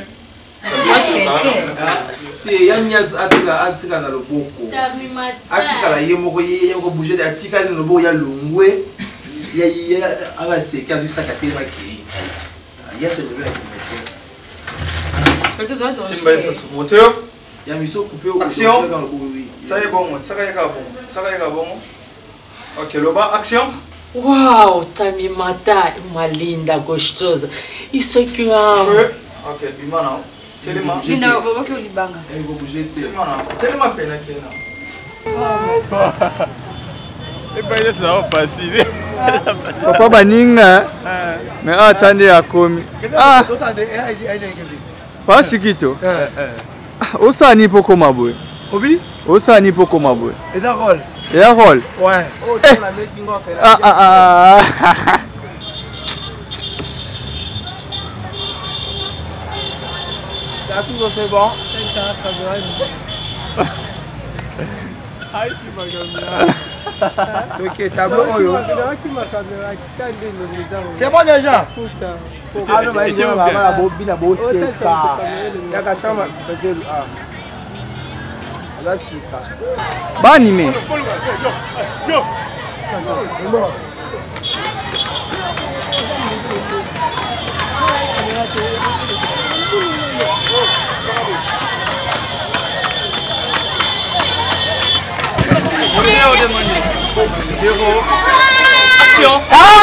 te yanya atika atika na loboko atika la yemoko yemoko bouger atika na loboko ya longwe ya ya aba seki azu sakate maki ya se bela cimetière Simba essa moteur. Ya miso couper action. Ça est bon, ça est bon. Ça est bon. OK, loba action. Uau, tá me matar, uma linda, gostosa. Isso é que eu amo. Ok, bima não. Telema. Linda, vou que eu lhe banga. Eu vou bouger telema não. Telema pena aqui não. E pas isso não facile. Papa baninga. Mais attendez à komi. Ah. Pas chiquito. Osani poko maboy. Obi? Osani poko maboy. Et d'un rôle. Et un rôle. Ouais. Oh, eh. Ah ah ah. Tout c'est bon. Ok, tableau oyo. C'est bon déjà. Bani me. Zéro. Action.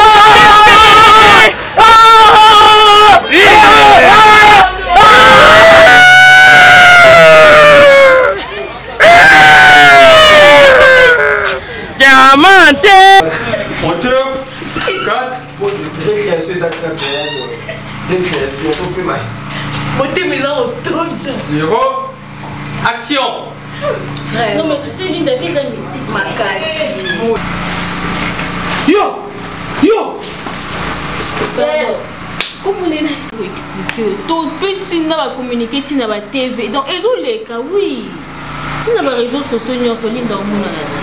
Diamante. Moteur. quatre. Zéro. Action. Non mais tu sais, Linda fait un mystique. Ma case. Yo! Yo! Comment on est là pour expliquer? Tout peut si on va communiquer, si on va T V. Donc, ils ont les cas, oui. Si on a des réseaux sociaux, on se lit dans le monde à la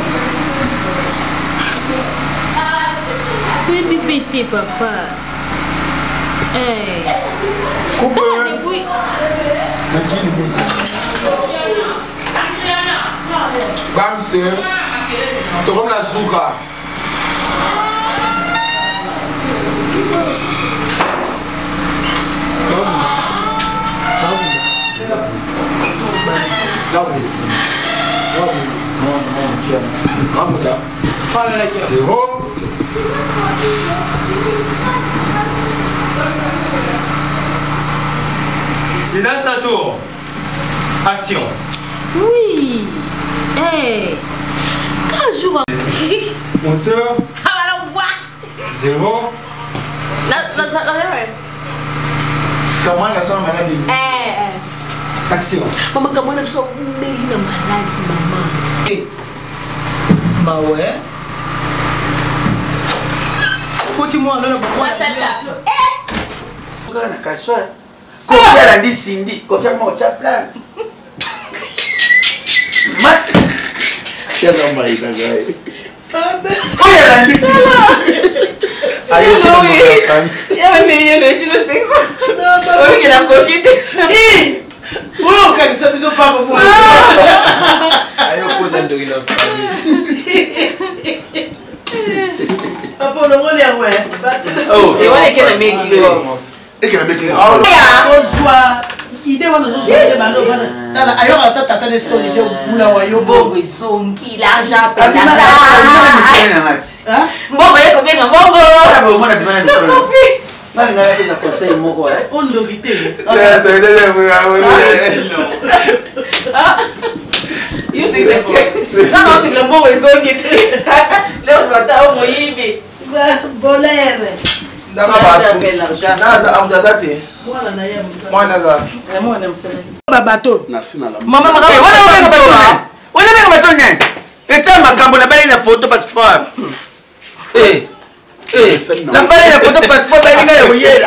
télé. Baby pété, papa. Hey. Comment on est oui? Bam sœur, tu comme la souka. Zéro. C'est là sa tour. Action. Oui. Hey. Quel jour Moteur. Zéro. La, la, la, la, la, Comment la somme madame? Eh. Action. Maman, comment on a besoin de malade, maman? Bah ouais. Continue-moi, non, non, moi. Kofi alandi Cindy, Kofi amocha plant. Mat. Quel homme est là? Oya alandi Cindy. Ayo, oui. Il y a un meilleur le tu le sais ça. Non, non. Oui, il a coquille. Oui, on ne sait pas moi. Ayo pose un doggy dans la famille. Papa, on va aller à ouais. Oh, et on est qu'elle a mis qui et qu'elle a mis qui ah, idée wana zo zo de balo fana nana ayo ka tata tata de soni de bula wa yo bongo isongi la ja pe la ja ah bongo yeko benga bongo na bongo na bimana na kofi mali ngala pesa conseil moko eh ondo kite you see this Non, non, c'est le bon réseau qui était. Là, on va t'avoir mon yébi. Bolère. babato mama makabe wana wana bato wana wana bato ne eta makambo na bali na photo passeport eh eh na bali na photo passeport bali nga ya kuyela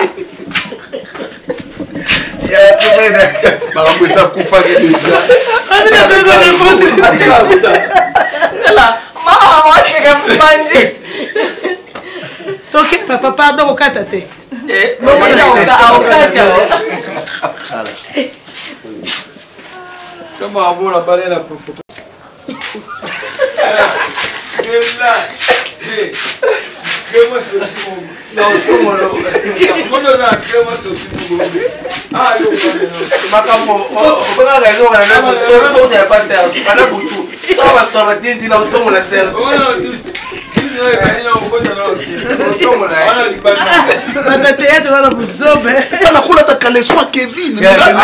ya kumena makambo sa kufa ke deja ana chogo na photo la mama wasika mbandi toke papa pardon okata te eh mama na okata Comment on va parler la photo? Comment c'est non, comment on comment comment c'est ah yo makambo obanga raison na nazo solo ya passer bana butu to ba solo dindi na utomo la terre oh non tous tous no ka ina ko na no utomo la ana di bana bata théâtre na buzobe na kula ta kale swa Kevin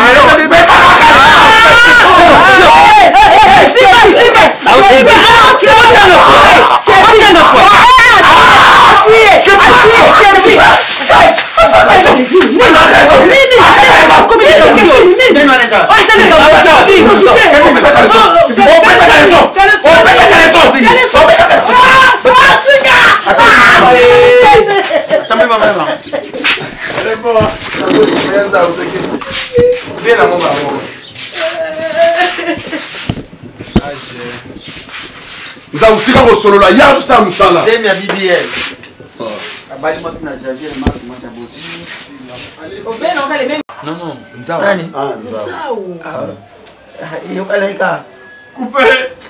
Nous avons tiré au solo là, il y a tout ça, nous sommes là. C'est ma B B L. Abali moi c'est na Javier, moi c'est moi c'est Boti. Au fait, on va les mêmes. non non nzao Nani? Ah, Nzao. Ah, yo kalaika. coupé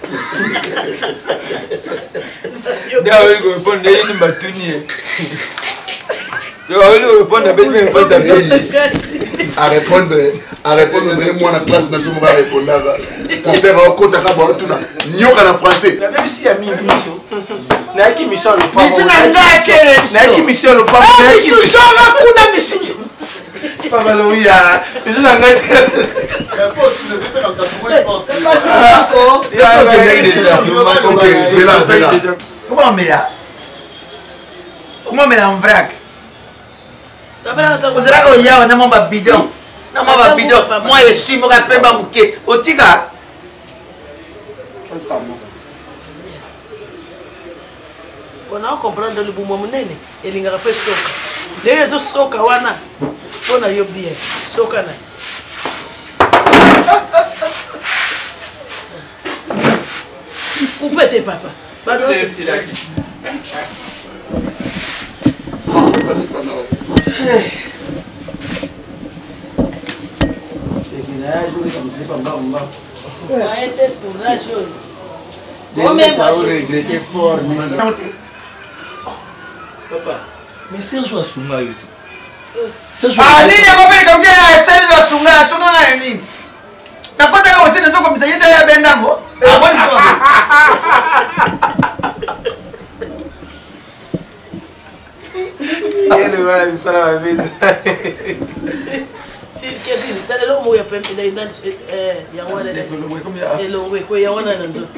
ndio wewe go répondre ni batuni ndio wewe répondre avec mes pas ça à répondre à répondre moi la classe na zomo va répondre pour faire un compte à ba tuna nyoka na français La même si a mis mission. Na ki mission le pas. Mission na ngake. Na ki mission le pas. Ah, mission shora kuna mission. Pas mal oui ya. Mission na ngake. il faut se lever quand tu vois les portes. Ok, c'est là, c'est là. Comment on met là? Comment on met là en vrac? Vous allez au yao na mamba bidon. Na mamba bidon. Moi je suis mo ka pemba muke. Otika. On a comprendre le boumou munene elingaka fe soka ndenge ezo soka wana mpona yo bien soka na coupe te papa bado Papa, mais Serge a sunga yo. Ah, nini akopeli comme ça, Serge a sunga, sunga na nini? Na kota ka osene zo komisa yeta ya bendango. Ah, bon so. Ele vai me estar a vida. Kevin, tale lo mo ya pembe na ina eh ya wana le. Elongwe ko ya wana na ndo.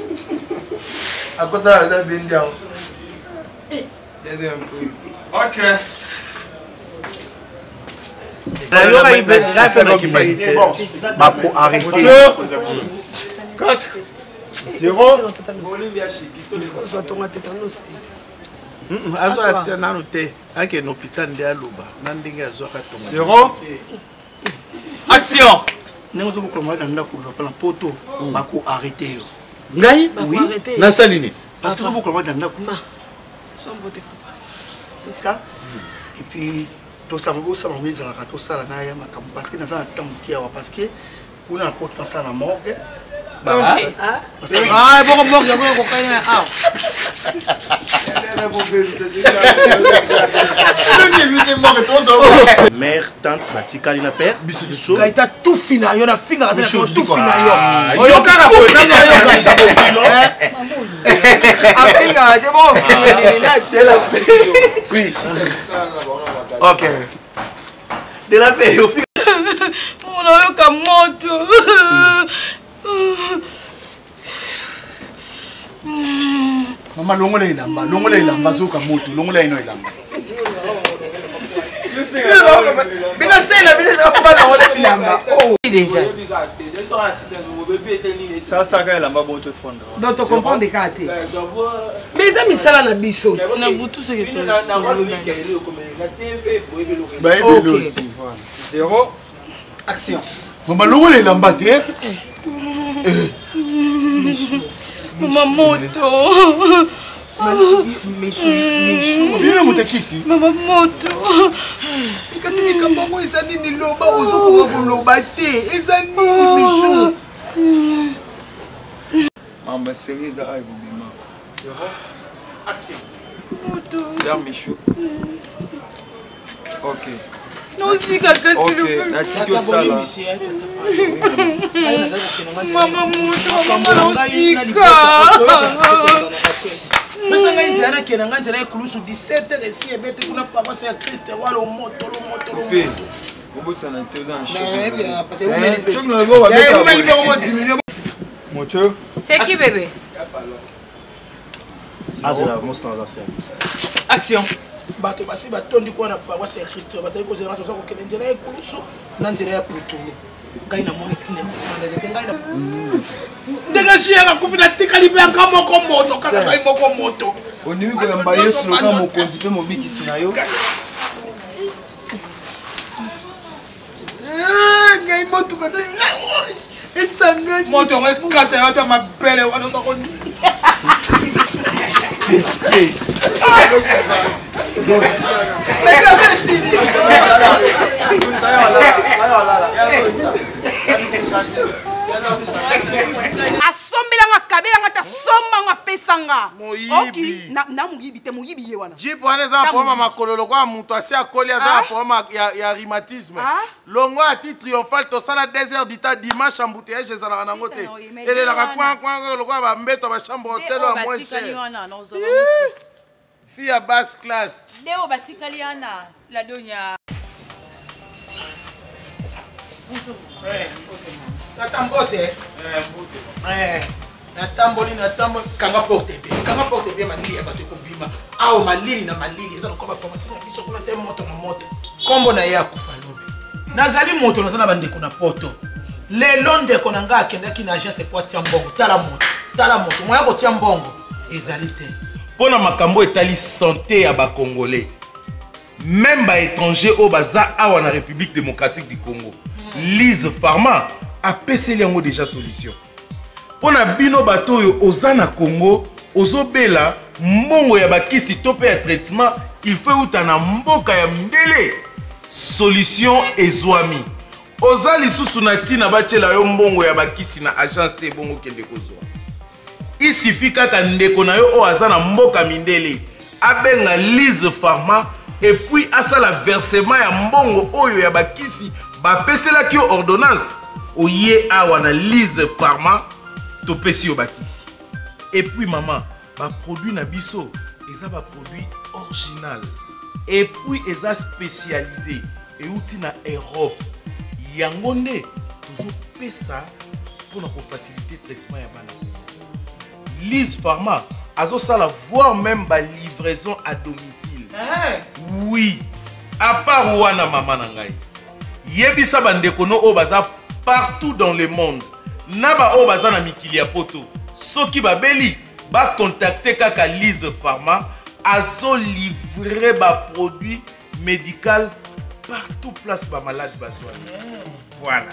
Akota da bendango. ok Bako arrêter. quatre zéro azwa nanu te ake na hôpital nde aloba na ndenge azwaka tonga zéro action ndenge ozobokolomaka ndako mpona poto bako arrêter yo Ngai? Oui. Na saline. Parce que ozobokolomaka ndako eska et puis tosala bosala ngo ezalaka tosala na ye makambo parce que naza na temps moke awa parce que kuna na poto nasala na morgue Ah, boko morgue yango kokanya awa. mère tante natikali na père biso biso Gaita tout fina yo na finga ka Biso, tout diko, fina ah, yo. Oyo kaka po na yo ka afinga je bon finga ni na chela oui ok de la paix au fil unayoka moto Maman, longola ilamba, longola ilamba, zoka moto, longola ino ilamba. Bina sela, bina sela, faut pas longola ilamba. Oh, déjà. Ça, ça, quand il a pas bon te fondre. Donc, tu comprends des cartes. Mais ça, mais ça, là, la biseau. Na butu ce que tu Ok. Zéro. Action. Maman, longola ilamba, t'es. Maman moto. Michou, Michou. Bien moto ici. Maman moto. Kasi ni kama mo isa nini loba uzo ko loba te. Isa nini Michou. Maman série ça aïe bima. Zéro. Action. Moto. Serre Michou. OK. Non si kaka OK, s'il vous plaît. la tiki au sala. Maman moto, maman tika. Mais ça nga nzana kena nga nzana ekulusu dix-sept heures ici ebete kuna papa c'est Christ wala moto lo moto lo moto. Bobo ça na te dans chez. Mais bien parce que vous m'avez dit. Tu me le vois avec vous m'avez dit comment diminuer. Moteur. C'est qui bébé? Ah, c'est la monstre dans la scène. Action. Bato basi batondi kwa na papa c'est Christ parce que kozela toza ko kena nzana ekulusu na nzana ya plutôt. Ngai na moni tine kufanda je ngai na ndega shia kufina tika libanga moko moto kaka kai moko moto Oni ko yamba yesu loka mokonzi pe mobiki sinayo. Ah ngai moto ba esanga moto ko kata yata mabele wana ko asombelanga kabelanga ta sombanga pesanga oki na na muyibi te muyibi ye wana Jeep wana za poma makololo kwa mutu asi akoli za poma ya ya rhumatisme longo ati triomphal to sala deux heures du temps dimanche embouteillage ezalaka nango te elelaka kwa kwa lokwa ba mbeto ba chambre hôtel wa moins cher fille à basse classe Deo basikaliana la donya. Natambote. Eh, natamboli natamboli kanga porte bien. Kanga porte bien malili ya bato ko bima. Awo malili na malili eza lokoba pharmacie na biso kuna te moto na moto. Kombo na ya kufa lobe. Nazali moto nazana bandeko na poto. Le londe ko nanga akendaki na agence pour tia mbongo. Tala moto. Tala moto. Moya ko tia mbongo. Ezali te. Pona makambo etali santé ya ba congolais. Même ba étranger au baza awa na République démocratique du Congo. Lise Pharma a pesé yango déjà solution. Pona bino bato yo ozana Congo, ozobela mbongo ya bakisi tope ya traitement, il faut utana mboka ya mindele. Solution ezwami. Oza lisusu na tina bachela yo mbongo ya bakisi na agence te bongo kende kozwa. Il suffit kaka ndeko na yo o azana mboka mindele. Abenga Lise Pharma et puis asala versement ya mbongo oyo ya bakisi ba pesela ki ordonnance oye awa na Lise Pharma to pesi yo bakisi. Et puis maman, ba produit na biso eza ba produit original. Et puis eza spécialisé et outi na Europe. Yango nde tozo pesa pour na ko faciliter traitement ya bana. Lise Pharma azo sala voire même ba livraison à domicile. Oui. À part wana mama na ngai. Yebisa bandeko no o baza partout dans le monde. Naba o baza na mikili ya poto. Soki babeli ba contacter kaka Lise Pharma azo livrer ba produit médical partout place ba malade bazwa. Voilà.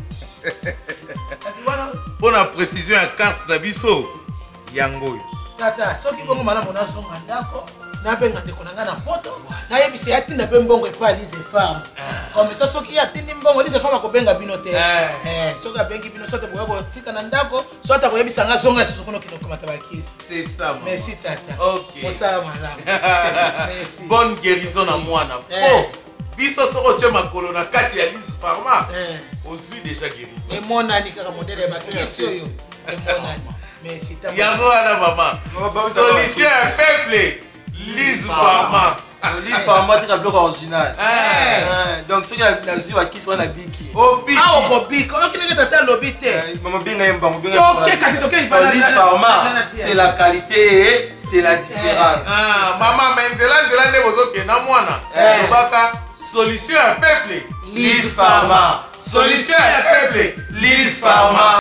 Pour la précision ya carte na biso yango. Tata, soki bongo mala mona songa ndako. Na benga ndeko nanga na poto na yebisa yatinda pe mbongo epa Lise Pharma comme ça soki yatindi mbongo Lise Pharma ko benga bino te eh soki abengi bino sote boyako tika na ndako sote ko yebisa nga zonga susukuno kinoko matabaki. C'est ça. Merci tata. OK. Mosala malamu. Merci. Bonne guérison na mwana. Oh biso soko che makolo na kati ya Lise Pharma on suit déjà guérison. Et mon ani kaka modèle ba kisio yo. Et mon ani. Merci tata. Yango ana mama. Solution à peuple. Lise Pharma. Lise Pharma tika bloc original. Donc ceux qui na zui wa kisi wana biki. Obiki. Ah obiki. On kile tata lobby te. Maman binga yemba binga. Donc kasi to ke ibana. Lise Pharma c'est la qualité et c'est la différence. Ah maman mais nzela nzela nde bozoke na mwana. Lobaka solution à peuple. Lise Pharma. Solution à peuple. Lise Pharma.